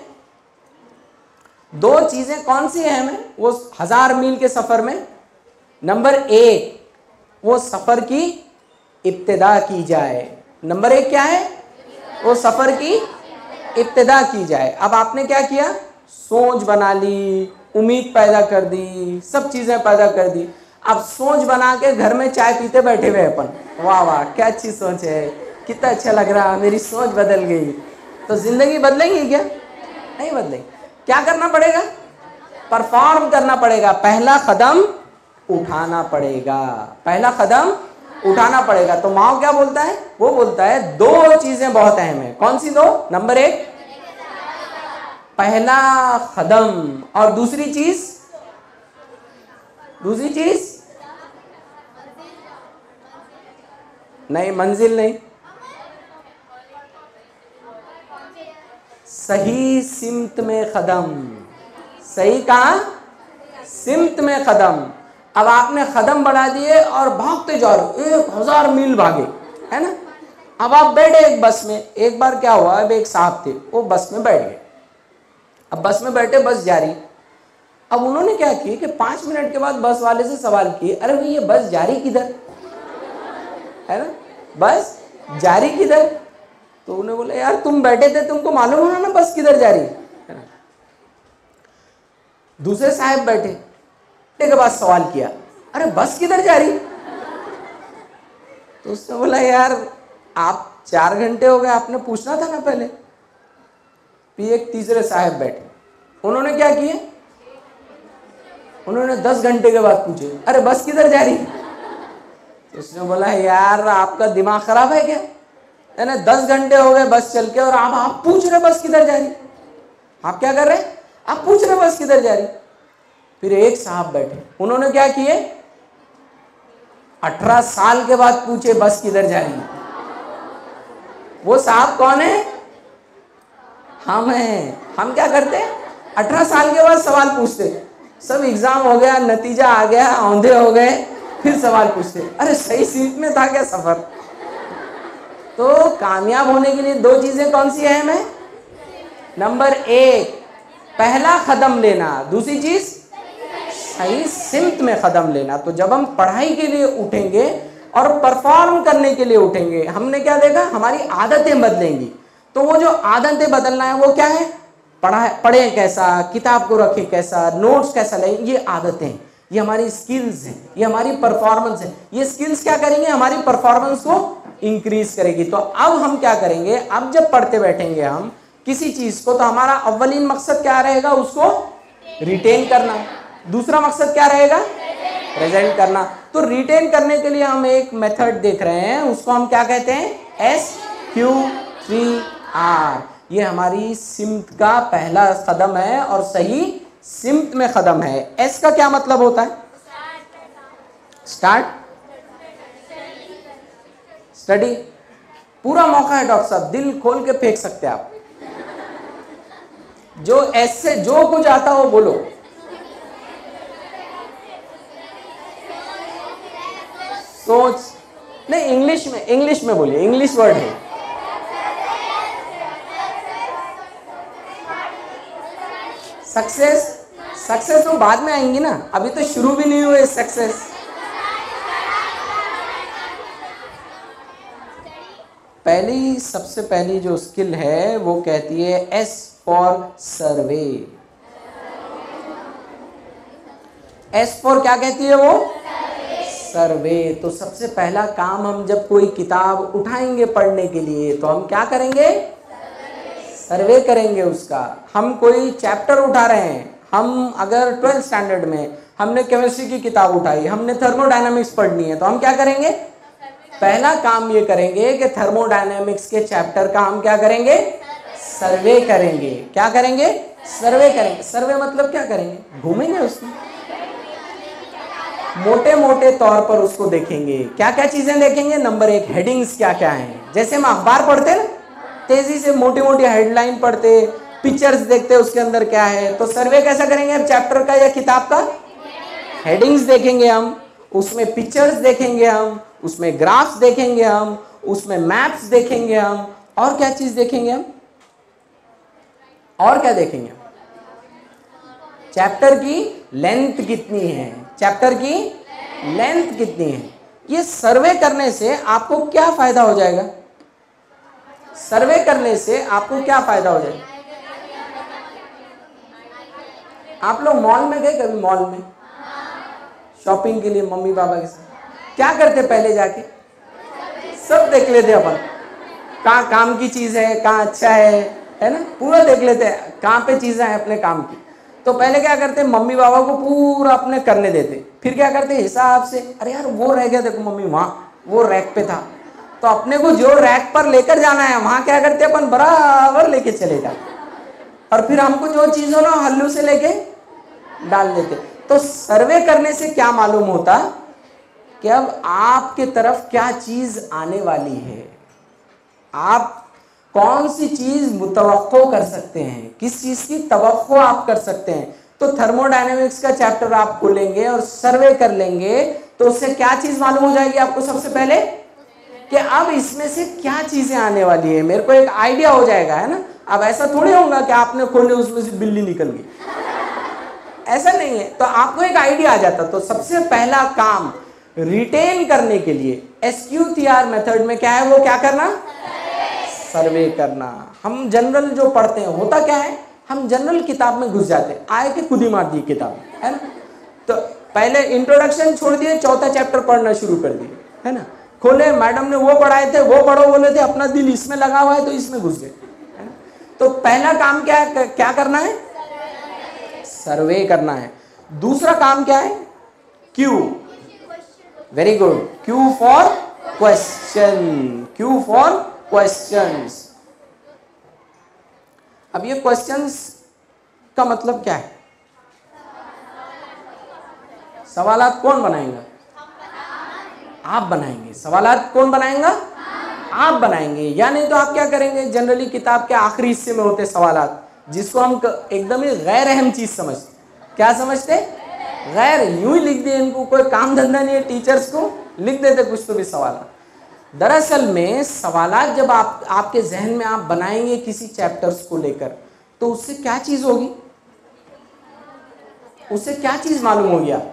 दो चीज़ें कौन सी अहम है वो हजार मील के सफ़र में? नंबर एक, वो सफ़र की इब्तिदा की जाए। नंबर एक क्या है? वो सफ़र की इब्तिदा की जाए। अब आपने क्या किया? सोच बना ली, उम्मीद पैदा कर दी, सब चीज़ें पैदा कर दी। अब सोच बना के घर में चाय पीते बैठे हुए अपन, वाह वाह क्या अच्छी सोच है, कितना अच्छा लग रहा, मेरी सोच बदल गई। तो ज़िंदगी बदलेंगी क्या? नहीं बदलेगी। क्या करना पड़ेगा? परफॉर्म करना पड़ेगा। पहला कदम उठाना पड़ेगा। पहला कदम उठाना पड़ेगा। तो माओ क्या बोलता है? वो बोलता है दो चीजें बहुत अहम है। कौन सी दो? नंबर एक पहला कदम, और दूसरी चीज दूसरी चीज नहीं, मंजिल नहीं, सही सिमत में कदम। सही कहा? सिमत में कदम। अब आपने कदम बढ़ा दिए और भागते जा रहे, एक हजार मील भागे, है ना। अब आप बैठे एक बस में। एक बार क्या हुआ, अब एक साहब थे, वो बस में बैठ गए। अब बस में बैठे, बस जा रही। अब उन्होंने क्या किया कि पाँच मिनट के बाद बस वाले से सवाल किए, अरे भाई ये बस जा रही किधर, है ना, बस जा रही किधर? तो उन्होंने बोला यार तुम बैठे थे, तुमको मालूम होना ना बस किधर जा रही है ना। दूसरे साहब बैठे के बाद सवाल किया, अरे बस किधर जा रही? तो उसने बोला यार आप चार घंटे हो गए, आपने पूछना था ना पहले। फिर एक तीसरे साहब बैठे, उन्होंने क्या किए, उन्होंने दस घंटे के बाद पूछे, अरे बस किधर जा रही? तो उसने बोला यार आपका दिमाग खराब है क्या, है ना, दस घंटे हो गए बस चल के और आप आप पूछ रहे बस किधर जा रही। आप क्या कर रहे हैं, आप पूछ रहे बस किधर जा रही। फिर एक साहब बैठे, उन्होंने क्या किए, अठारह साल के बाद पूछे बस किधर जा रही। वो साहब कौन है, हम हैं। हम क्या करते हैं, अठारह साल के बाद सवाल पूछते, सब एग्जाम हो गया, नतीजा आ गया, औंधे हो गए, फिर सवाल पूछते, अरे सही सीट में था क्या सफर। तो कामयाब होने के लिए दो चीजें कौन सी अहम है, नंबर एक पहला कदम लेना, दूसरी चीज सही सिमत में कदम लेना। तो जब हम पढ़ाई के लिए उठेंगे और परफॉर्म करने के लिए उठेंगे, हमने क्या देखा, हमारी आदतें बदलेंगी। तो वो जो आदतें बदलना है वो क्या है, पढ़ा पढ़ें कैसा, किताब को रखें कैसा, नोट्स कैसा लें, ये आदतें, ये हमारी स्किल्स हैं, ये हमारी परफॉर्मेंस है। ये स्किल्स क्या करेंगे, हमारी परफॉर्मेंस को इंक्रीज करेगी। तो अब हम क्या करेंगे, अब जब पढ़ते बैठेंगे हम किसी चीज को, तो हमारा अव्वलीन मकसद क्या रहेगा, उसको रिटेन करना। दूसरा मकसद क्या रहेगा, प्रेजेंट करना। तो रिटेन करने के लिए हम एक मेथड देख रहे हैं, उसको हम क्या कहते हैं, एस क्यू थ्री आर। ये हमारी सिमत का पहला कदम है और सही सिमत में कदम है। एस का क्या मतलब होता है, स्टार्ट, स्टडी। पूरा मौका है डॉक्टर साहब, दिल खोल के फेंक सकते हैं आप, जो एस से जो कुछ आता हो बोलो। सोच नहीं, इंग्लिश में, इंग्लिश में बोलिए, इंग्लिश वर्ड है। सक्सेस, सक्सेस तो बाद में आएंगी ना, अभी तो शुरू भी नहीं हुए सक्सेस। पहली, सबसे पहली जो स्किल है वो कहती है S for survey. S for क्या कहती है वो, सर्वे। तो सबसे पहला काम, हम जब कोई किताब उठाएंगे पढ़ने के लिए तो हम क्या करेंगे, सर्वे करेंगे उसका। हम कोई चैप्टर उठा रहे हैं, हम अगर ट्वेल्थ स्टैंडर्ड में हमने केमिस्ट्री की किताब उठाई, हमने थर्मोडायनामिक्स पढ़नी है, तो हम क्या करेंगे, पहला काम ये करेंगे कि थर्मोडायनामिक्स के चैप्टर का हम क्या करेंगे, सर्वे करेंगे। क्या करेंगे, सर्वे करेंगे। सर्वे मतलब क्या करेंगे, घूमेंगे उसमें, मोटे मोटे तौर पर उसको देखेंगे। क्या क्या चीजें देखेंगे, नंबर एक हेडिंग्स क्या क्या हैं। जैसे हम अखबार पढ़ते हैं ना, तेजी से मोटी मोटी हेडलाइन पढ़ते, पिक्चर्स देखते उसके अंदर क्या है। तो सर्वे कैसा करेंगे, अब चैप्टर का या किताब का हेडिंग्स देखेंगे हम, उसमें पिक्चर्स देखेंगे हम, उसमें ग्राफ्स देखेंगे हम, उसमें मैप्स देखेंगे हम, और क्या चीज देखेंगे हम, और क्या देखेंगे, चैप्टर की लेंथ कितनी है, चैप्टर की लेंथ कितनी है। ये सर्वे करने से आपको क्या फायदा हो जाएगा, सर्वे करने से आपको क्या फायदा हो जाएगा। आप लोग मॉल में गए कभी, मॉल में शॉपिंग के लिए मम्मी पापा के साथ, क्या करते पहले जाके, सब देख लेते अपन, कहाँ काम की चीज है, कहाँ अच्छा है है ना, पूरा देख लेते हैं, कहाँ पे चीजें हैं अपने काम की। तो पहले क्या करते, मम्मी पापा को पूरा अपने करने देते, फिर क्या करते हिसाब से, अरे यार वो रह गया देखो मम्मी, वहाँ वो रैक पे था, तो अपने को जो रैक पर लेकर जाना है वहां क्या करते अपन बराबर लेके चले जाते, और फिर हमको जो चीज हो ना हल्लू से लेके डाल देते। तो सर्वे करने से क्या मालूम होता कि अब आपके तरफ क्या चीज आने वाली है, आप कौन सी चीज मुतवक्को कर सकते हैं, किस चीज की तवक्को आप कर सकते हैं। तो थर्मोडायनेमिक्स का चैप्टर आप खोलेंगे और सर्वे कर लेंगे, तो उससे क्या चीज मालूम हो जाएगी आपको, सबसे पहले कि अब इसमें से क्या चीजें आने वाली है, मेरे को एक आइडिया हो जाएगा, है ना। अब ऐसा थोड़ी होगा कि आपने खोले उसमें से बिल्ली निकल गई, ऐसा नहीं है, तो आपको एक आइडिया आ जाता। तो सबसे पहला काम रिटेन करने के लिए S Q T R method में क्या है, वो क्या करना, सर्वे करना। हम जनरल जो पढ़ते हैं होता क्या है, हम जनरल किताब में घुस जाते हैं, आए के खुद ही मार दी किताब, है ना। तो पहले इंट्रोडक्शन छोड़ दिए, चौथा चैप्टर पढ़ना शुरू कर दिए, है ना। खोले, मैडम ने वो पढ़ाए थे, वो पढ़ो बोले थे, अपना दिल इसमें लगा हुआ है तो इसमें घुस गए। तो पहला काम क्या है, क्या करना है, सर्वे करना है। दूसरा काम क्या है, Q, very good, Q for question, Q for questions. अब ये क्वेश्चंस का मतलब क्या है? सवालात कौन बनाएगा? आप बनाएंगे। सवालात कौन बनाएगा? आप बनाएंगे। या नहीं तो आप क्या करेंगे, जनरली किताब के आखिरी हिस्से में होते सवालात, जिसको हम एकदम ही गैर अहम चीज समझते। क्या समझते? गैर, यूं ही लिख दिए, इनको कोई काम धंधा नहीं है, टीचर्स को लिख देते कुछ तो भी सवाल। दरअसल में सवालात जब आप आपके जहन में आप बनाएंगे किसी चैप्टर्स को लेकर, तो उससे क्या चीज होगी? उससे क्या चीज मालूम होगी? आप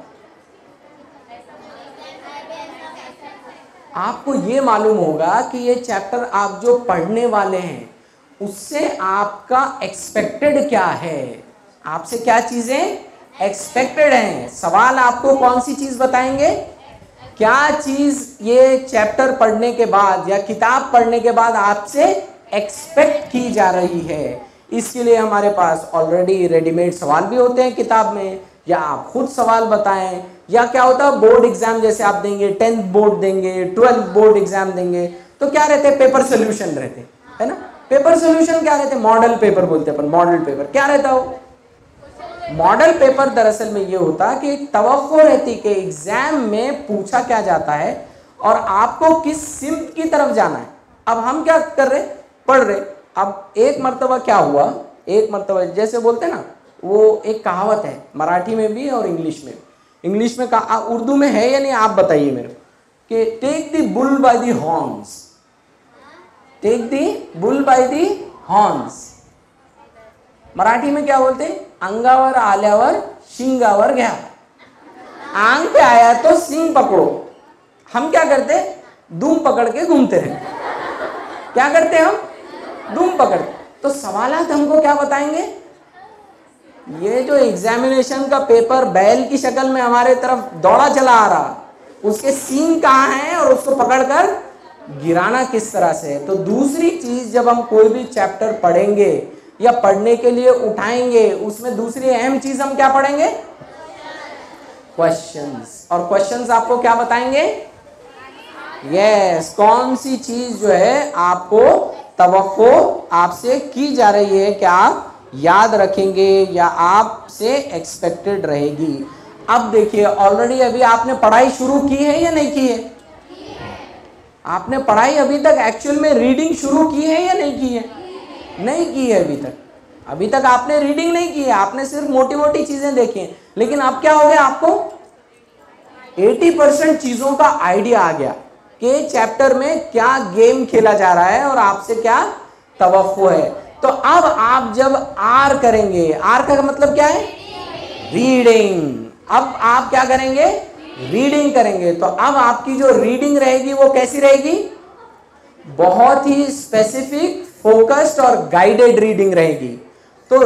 आपको ये मालूम होगा कि ये चैप्टर आप जो पढ़ने वाले हैं उससे आपका एक्सपेक्टेड क्या है, आपसे क्या चीजें एक्सपेक्टेड हैं। सवाल आपको कौन सी चीज बताएंगे? क्या चीज ये चैप्टर पढ़ने के बाद या किताब पढ़ने के बाद आपसे एक्सपेक्ट की जा रही है। इसके लिए हमारे पास ऑलरेडी रेडीमेड सवाल भी होते हैं किताब में, या आप खुद सवाल बताएं, या क्या होता है बोर्ड एग्जाम जैसे आप देंगे, टेंथ बोर्ड देंगे, ट्वेल्थ बोर्ड एग्जाम देंगे, तो क्या रहते हैं? पेपर सोल्यूशन रहते है ना। पेपर सोल्यूशन क्या रहते हैं? मॉडल पेपर बोलते हैं अपन। मॉडल पेपर क्या रहता हो? मॉडल पेपर दरअसल में ये होता है कि तवक्को रहती कि एग्जाम में पूछा क्या जाता है और आपको किस सिमत की तरफ जाना है। अब हम क्या कर रहे, पढ़ रहे। अब एक मर्तबा क्या हुआ, एक मर्तबा जैसे बोलते हैं ना, वो एक कहावत है मराठी में भी और इंग्लिश में। इंग्लिश में कहा, उर्दू में है या नहीं आप बताइए मेरे को, कि take the bull by the horns. Take the bull by the horns. Marathi में क्या बोलते हैं? अंगावर आल्यावर शिंगावर घ्या। आंग पे आया तो सिंग पकड़ो। हम क्या करते? दूम पकड़ के घूमते रहे। क्या करते हम? दूम पकड़। तो सवालात हमको क्या बताएंगे? ये जो एग्जामिनेशन का पेपर बैल की शक्ल में हमारे तरफ दौड़ा चला आ रहा, उसके सींग कहाँ हैं और उसको पकड़कर गिराना किस तरह से है। तो दूसरी चीज, जब हम कोई भी चैप्टर पढ़ेंगे या पढ़ने के लिए उठाएंगे, उसमें दूसरी अहम चीज हम क्या पढ़ेंगे? क्वेश्चंस। और क्वेश्चंस आपको क्या बताएंगे? यस yes, कौन सी चीज जो है आपको तवक्को आपसे की जा रही है कि आप याद रखेंगे या आपसे एक्सपेक्टेड रहेगी। अब देखिए, ऑलरेडी अभी आपने पढ़ाई शुरू की है या नहीं की है? आपने पढ़ाई अभी तक एक्चुअल में रीडिंग शुरू की है या नहीं की है? नहीं की है अभी तक। अभी तक आपने रीडिंग नहीं की है, आपने सिर्फ मोटी मोटी चीजें देखी हैं। लेकिन अब क्या हो गया, आपको अस्सी परसेंट चीजों का आइडिया आ गया कि चैप्टर में क्या गेम खेला जा रहा है और आपसे क्या तवक्को है। तो अब आप जब आर करेंगे, आर का मतलब क्या है? रीडिंग। अब आप क्या करेंगे? रीडिंग करेंगे। तो अब आपकी जो रीडिंग रहेगी वो कैसी रहेगी? बहुत ही स्पेसिफिक, फोकस्ड और गाइडेड रीडिंग रहेगी। तो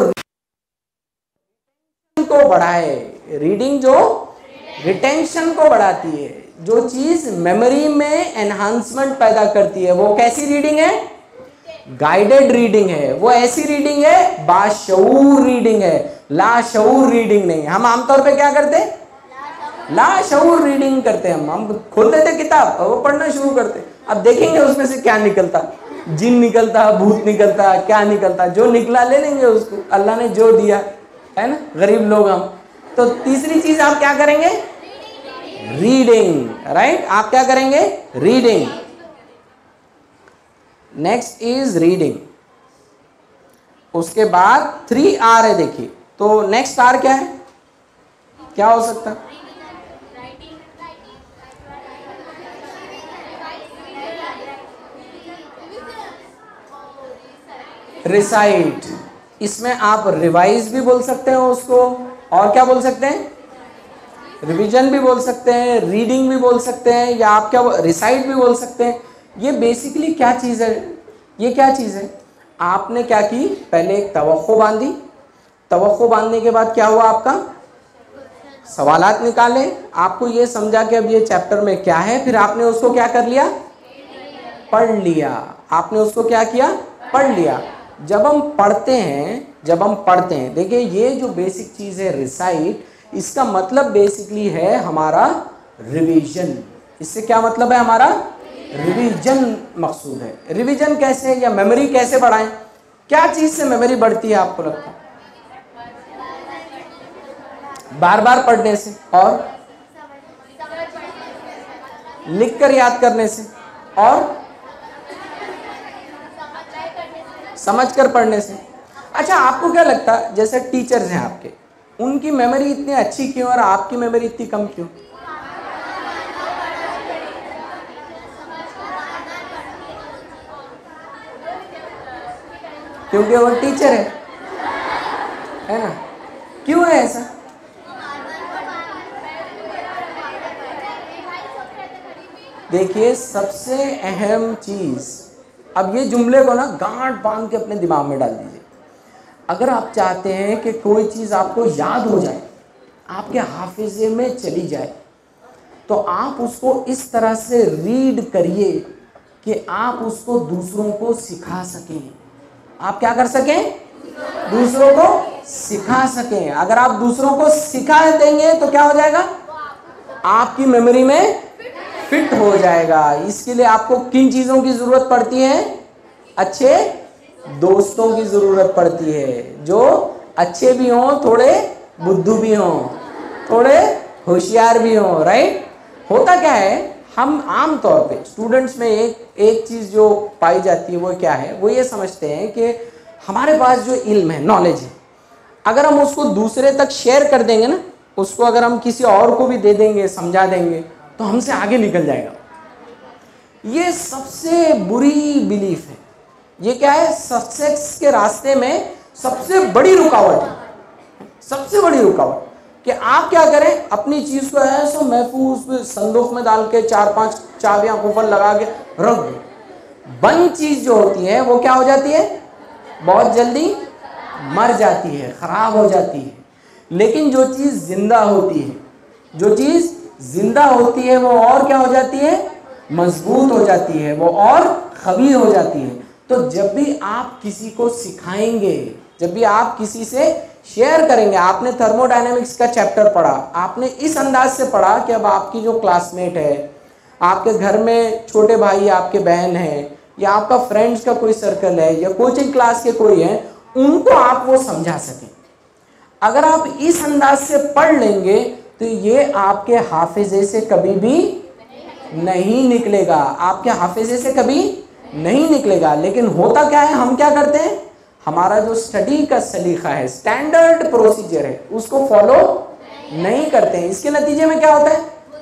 रिटेंशन को बढ़ाए, रीडिंग जो रिटेंशन को बढ़ाती है, जो चीज मेमोरी में एनहांसमेंट पैदा करती है, वो कैसी रीडिंग है? गाइडेड रीडिंग है। वो ऐसी रीडिंग है, बाशऊर रीडिंग है, लाशऊर रीडिंग नहीं। हम आमतौर पे क्या करते हैं? लाशऊर रीडिंग करते हैं। हम हम खोल देते किताब और वो पढ़ना शुरू करते। अब देखेंगे उसमें से क्या निकलता, जिन निकलता, भूत निकलता, क्या निकलता, जो निकला ले लेंगे उसको, अल्लाह ने जो दिया है ना, गरीब लोग हम। तो तीसरी चीज आप क्या करेंगे? Reading, right. आप क्या करेंगे? रीडिंग। Next is reading. उसके बाद थ्री आर है। देखिए, तो नेक्स्ट आर क्या है? क्या हो सकता है? रिसाइट। इसमें आप रिवाइज भी बोल सकते हैं उसको, और क्या बोल सकते हैं? रिवीजन भी बोल सकते हैं, रीडिंग भी बोल सकते हैं, या आप क्या रिसाइट भी बोल सकते हैं। ये बेसिकली क्या चीज़ है? ये क्या चीज़ है? आपने क्या की? पहले एक तवक्को बांधी। तवक्को बांधने के बाद क्या हुआ? आपका सवालात निकाले, आपको ये समझा कि अब ये चैप्टर में क्या है, फिर आपने उसको क्या कर लिया? पढ़ लिया। आपने उसको क्या किया? पढ़ लिया। जब हम पढ़ते हैं जब हम पढ़ते हैं देखिए, ये जो बेसिक चीज़ है रिसाइट, इसका मतलब बेसिकली है हमारा रिवीजन। इससे क्या मतलब है? हमारा रिवीजन मकसूद है। रिवीजन कैसे या मेमोरी कैसे बढ़ाएं? क्या चीज से मेमोरी बढ़ती है आपको लगता है? बार बार पढ़ने से और लिख कर याद करने से और समझ कर पढ़ने से। अच्छा, आपको क्या लगता है जैसे टीचर्स हैं आपके, उनकी मेमोरी इतनी अच्छी क्यों और आपकी मेमोरी इतनी कम क्यों? क्योंकि वो टीचर है, है ना? क्यों है ऐसा? देखिए, सबसे अहम चीज, अब ये जुमले को ना गांठ बांध के अपने दिमाग में डाल दीजिए। अगर आप चाहते हैं कि कोई चीज़ आपको याद हो जाए, आपके हाफिजे में चली जाए, तो आप उसको इस तरह से रीड करिए कि आप उसको दूसरों को सिखा सकें। आप क्या कर सकें? दूसरों को सिखा सकें। अगर आप दूसरों को सिखा देंगे तो क्या हो जाएगा? आपकी मेमोरी में फिट हो जाएगा। इसके लिए आपको किन चीज़ों की ज़रूरत पड़ती है? अच्छे दोस्तों की ज़रूरत पड़ती है, जो अच्छे भी हों, थोड़े बुद्धू भी हों, थोड़े होशियार भी हों। राइट? होता क्या है, हम आम तौर पे स्टूडेंट्स में एक एक चीज़ जो पाई जाती है वो क्या है, वो ये समझते हैं कि हमारे पास जो इल्म है, नॉलेज है, अगर हम उसको दूसरे तक शेयर कर देंगे ना, उसको अगर हम किसी और को भी दे देंगे, समझा देंगे, तो हमसे आगे निकल जाएगा। ये सबसे बुरी बिलीफ है। ये क्या है? सक्सेस के रास्ते में सबसे बड़ी रुकावट है, सबसे बड़ी रुकावट कि आप क्या करें, अपनी चीज़ को ऐसा महफूज संदूक में डाल के चार पांच चाबियां कुफल लगा के रख दो। बंद चीज़ जो होती है वो क्या हो जाती है? बहुत जल्दी मर जाती है, ख़राब हो जाती है। लेकिन जो चीज़ जिंदा होती है, जो चीज़ जिंदा होती है वो और क्या हो जाती है? मजबूत हो जाती है, वो और कवी हो जाती है। तो जब भी आप किसी को सिखाएंगे, जब भी आप किसी से शेयर करेंगे, आपने थर्मोडायनेमिक्स का चैप्टर पढ़ा, आपने इस अंदाज से पढ़ा कि अब आपकी जो क्लासमेट है, आपके घर में छोटे भाई आपके बहन हैं, या आपका फ्रेंड्स का कोई सर्कल है, या कोचिंग क्लास के कोई हैं, उनको आप वो समझा सकें। अगर आप इस अंदाज से पढ़ लेंगे तो ये आपके हाफिजे से कभी भी नहीं निकलेगा, आपके हाफिजे से कभी नहीं निकलेगा। लेकिन होता क्या है, हम क्या करते हैं, हमारा जो स्टडी का सलीका है, स्टैंडर्ड प्रोसीजर है, उसको फॉलो नहीं करते हैं। इसके नतीजे में क्या होता है?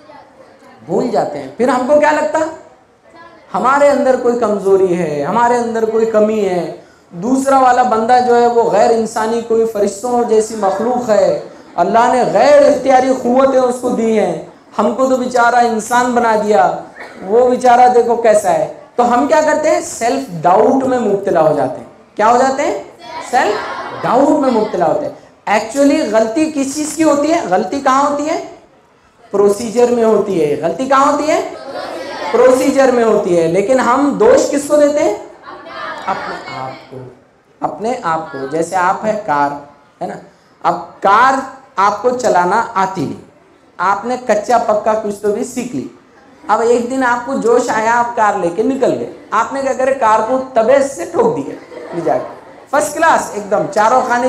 भूल जाते हैं। फिर हमको क्या लगता है, हमारे अंदर कोई कमजोरी है, हमारे अंदर कोई कमी है, दूसरा वाला बंदा जो है वो गैर इंसानी कोई फरिश्तों जैसी मखलूक है, अल्लाह ने गैर इख्तियारी क़ुव्वतें उसको दी हैं, हमको तो बेचारा इंसान बना दिया, वो बेचारा देखो कैसा है। तो हम क्या करते हैं? सेल्फ डाउट में मुब्तला हो जाते हैं। क्या हो जाते हैं? सेल्फ डाउट में मुब्तला होते हैं। एक्चुअली गलती किस चीज़ की होती है? गलती कहाँ होती है? प्रोसीजर में होती है। गलती कहाँ होती है? प्रोसीजर में होती है। लेकिन हम दोष किसको देते हैं? अपने आप को, अपने आप को। जैसे आप है कार, है ना, अब कार आपको चलाना आती नहीं, आपने कच्चा पक्का कुछ तो भी सीख ली। अब एक दिन आपको जोश आया, आप कार लेके निकल गए, आपने क्या करे, कार को तबे से ठोक दिया जाके, फर्स्ट क्लास एकदम, चारों खाने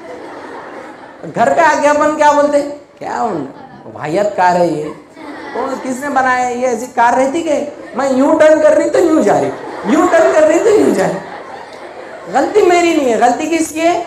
चीर। घर पे आके अपन क्या बोलते, क्या वाहियत कार है ये, कौन किसने बनाया ये, ऐसी कार रहती के, मैं यूं टर्न कर रही तो यूं जा रही, यूं टर्न कर रही तो यूं जा रही। गलती मेरी नहीं है, गलती किसकी है?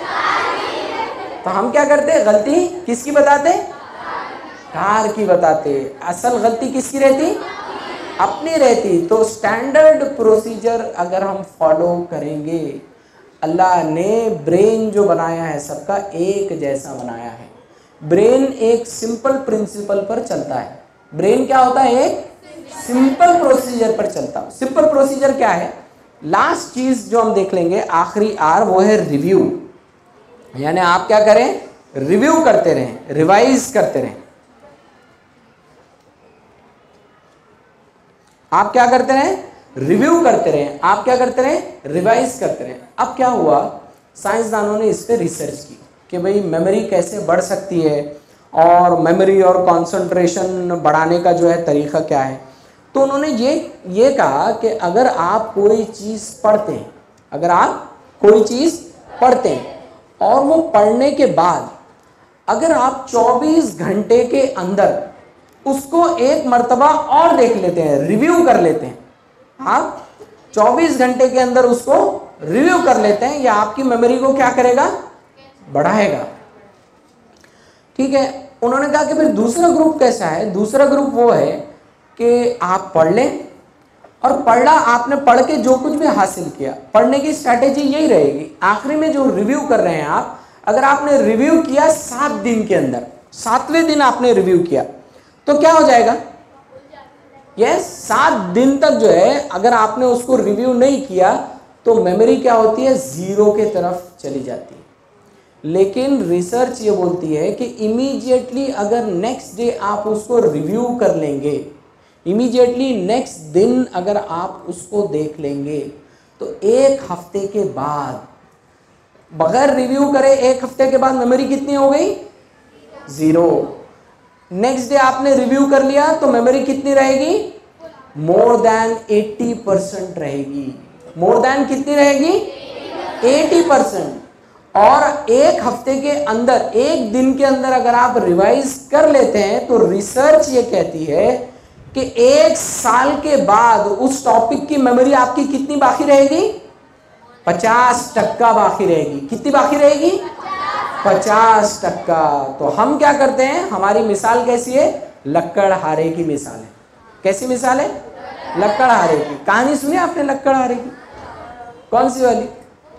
तो हम क्या करते हैं, गलती किसकी बताते? कार की बताते। असल गलती किसकी रहती? अपनी रहती। तो स्टैंडर्ड प्रोसीजर अगर हम फॉलो करेंगे, अल्लाह ने ब्रेन जो बनाया है सबका एक जैसा बनाया है। ब्रेन एक सिंपल प्रिंसिपल पर चलता है। ब्रेन क्या होता है? एक सिंपल प्रोसीजर पर चलता है। सिंपल प्रोसीजर क्या है? लास्ट चीज जो हम देख लेंगे, आखिरी आर, वो है रिव्यू। यानी आप क्या करें? रिव्यू करते रहें, रिवाइज करते रहें। आप क्या करते रहें? रिव्यू करते रहें। आप क्या करते रहें? रिवाइज करते रहें। अब क्या हुआ, साइंसदानों ने इस पर रिसर्च की कि भाई मेमोरी कैसे बढ़ सकती है और मेमोरी और कंसंट्रेशन बढ़ाने का जो है तरीका क्या है। तो उन्होंने ये ये कहा कि अगर आप कोई चीज़ पढ़ते हैं, अगर आप कोई चीज़ पढ़ते हैं और वो पढ़ने के बाद अगर आप चौबीस घंटे के अंदर उसको एक मर्तबा और देख लेते हैं, रिव्यू कर लेते हैं, आप चौबीस घंटे के अंदर उसको रिव्यू कर लेते हैं, या आपकी मेमोरी को क्या करेगा, बढ़ाएगा। ठीक है। उन्होंने कहा कि फिर दूसरा ग्रुप कैसा है, दूसरा ग्रुप वो है कि आप पढ़ लें और पढ़ा, आपने पढ़ के जो कुछ भी हासिल किया, पढ़ने की स्ट्रैटेजी यही रहेगी, आखिरी में जो रिव्यू कर रहे हैं आप, अगर आपने रिव्यू किया सात दिन के अंदर, सातवें दिन आपने रिव्यू किया तो क्या हो जाएगा, यस, सात दिन तक जो है अगर आपने उसको रिव्यू नहीं किया तो मेमोरी क्या होती है, जीरो के तरफ चली जाती है। लेकिन रिसर्च ये बोलती है कि इमीडिएटली अगर नेक्स्ट डे आप उसको रिव्यू कर लेंगे, इमीडिएटली नेक्स्ट दिन अगर आप उसको देख लेंगे तो एक हफ्ते के बाद, बगैर रिव्यू करे एक हफ्ते के बाद मेमोरी कितनी हो गई, जीरो। नेक्स्ट डे आपने रिव्यू कर लिया तो मेमोरी कितनी रहेगी, मोर देन अस्सी परसेंट रहेगी। मोर देन कितनी रहेगी, अस्सी परसेंट। और एक हफ्ते के अंदर, एक दिन के अंदर अगर आप रिवाइज कर लेते हैं तो रिसर्च ये कहती है कि एक साल के बाद उस टॉपिक की मेमोरी आपकी कितनी बाकी रहेगी, पचास टक्का बाकी रहेगी। कितनी बाकी रहेगी, पचास टक्का। तो हम क्या करते हैं, हमारी मिसाल कैसी है, लक्कड़हारे की मिसाल है। कैसी मिसाल है, लक्कड़हारे की। कहानी सुनी आपने लक्कड़हारे की, कौन सी वाली,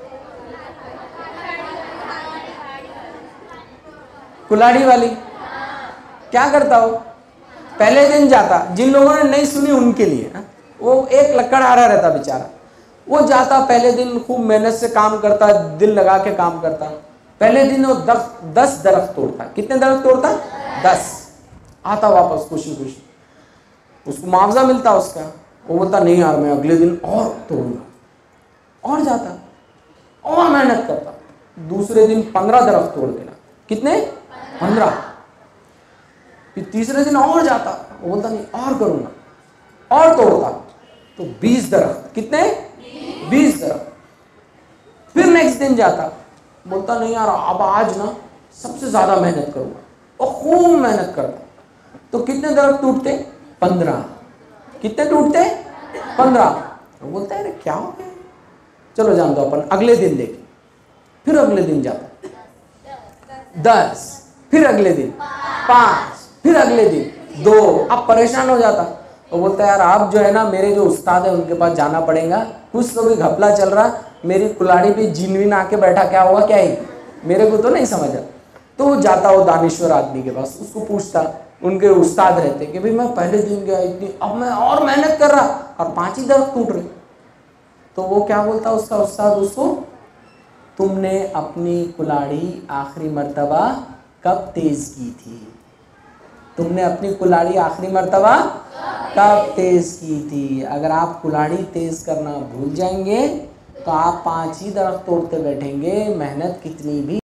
कुल्हाड़ी वाली। क्या करता हो, पहले दिन जाता, जिन लोगों ने नहीं सुनी उनके लिए, वो एक लक्कड़हारा रहता बेचारा, वो जाता पहले दिन, खूब मेहनत से काम करता, दिल लगा के काम करता। पहले दिन वो दस दस दरख्त तोड़ता। कितने दरख्त तोड़ता, दस। आता वापस खुशी खुशी, उसको मुआवजा मिलता उसका, वो बोलता नहीं यार मैं अगले दिन और तोड़ूंगा, और जाता और मेहनत करता। दूसरे दिन पंद्रह दरख्त तोड़ देना। कितने, पंद्रह। फिर तीसरे दिन और जाता, वो बोलता नहीं और करूंगा, और तोड़ता तो बीस दरख्त। कितने, बीस दरख्त। फिर नेक्स्ट दिन जाता, बोलता नहीं यार अब आज ना सबसे ज्यादा मेहनत करूंगा, और खूब मेहनत करता। तो कितने दरख्त टूटते, पंद्रह। कितने टूटते, पंद्रह। तो बोलता है अरे क्या हो गया, चलो जान दो अपन अगले दिन देखें। फिर अगले दिन जाता, दस। फिर अगले दिन पांच। फिर अगले दिन दो। अब परेशान हो जाता, वो बोलता है यार आप जो है ना मेरे जो उस्ताद है उनके पास जाना पड़ेगा, कुछ तो भी घपला चल रहा, मेरी कुल्हाड़ी पे जिनविन आके बैठा, क्या हुआ क्या है, मेरे को तो नहीं समझा। तो वो जाता वो दानिश्वर आदमी के पास, उसको पूछता, उनके उस्ताद रहते कि भाई मैं पहले दिन गया इतनी, अब मैं और मेहनत कर रहा और पांच ही दरख्त टूट रहे। तो वो क्या बोलता उसका उस्ताद उसको, तुमने अपनी कुल्हाड़ी आखिरी मर्तबा कब तेज की थी, तुमने अपनी कुल्हाड़ी आखिरी मर्तबा कब तेज की थी। अगर आप कुल्हाड़ी तेज करना भूल जाएंगे तो आप पांच ही दरख्त तोड़ते बैठेंगे, मेहनत कितनी भी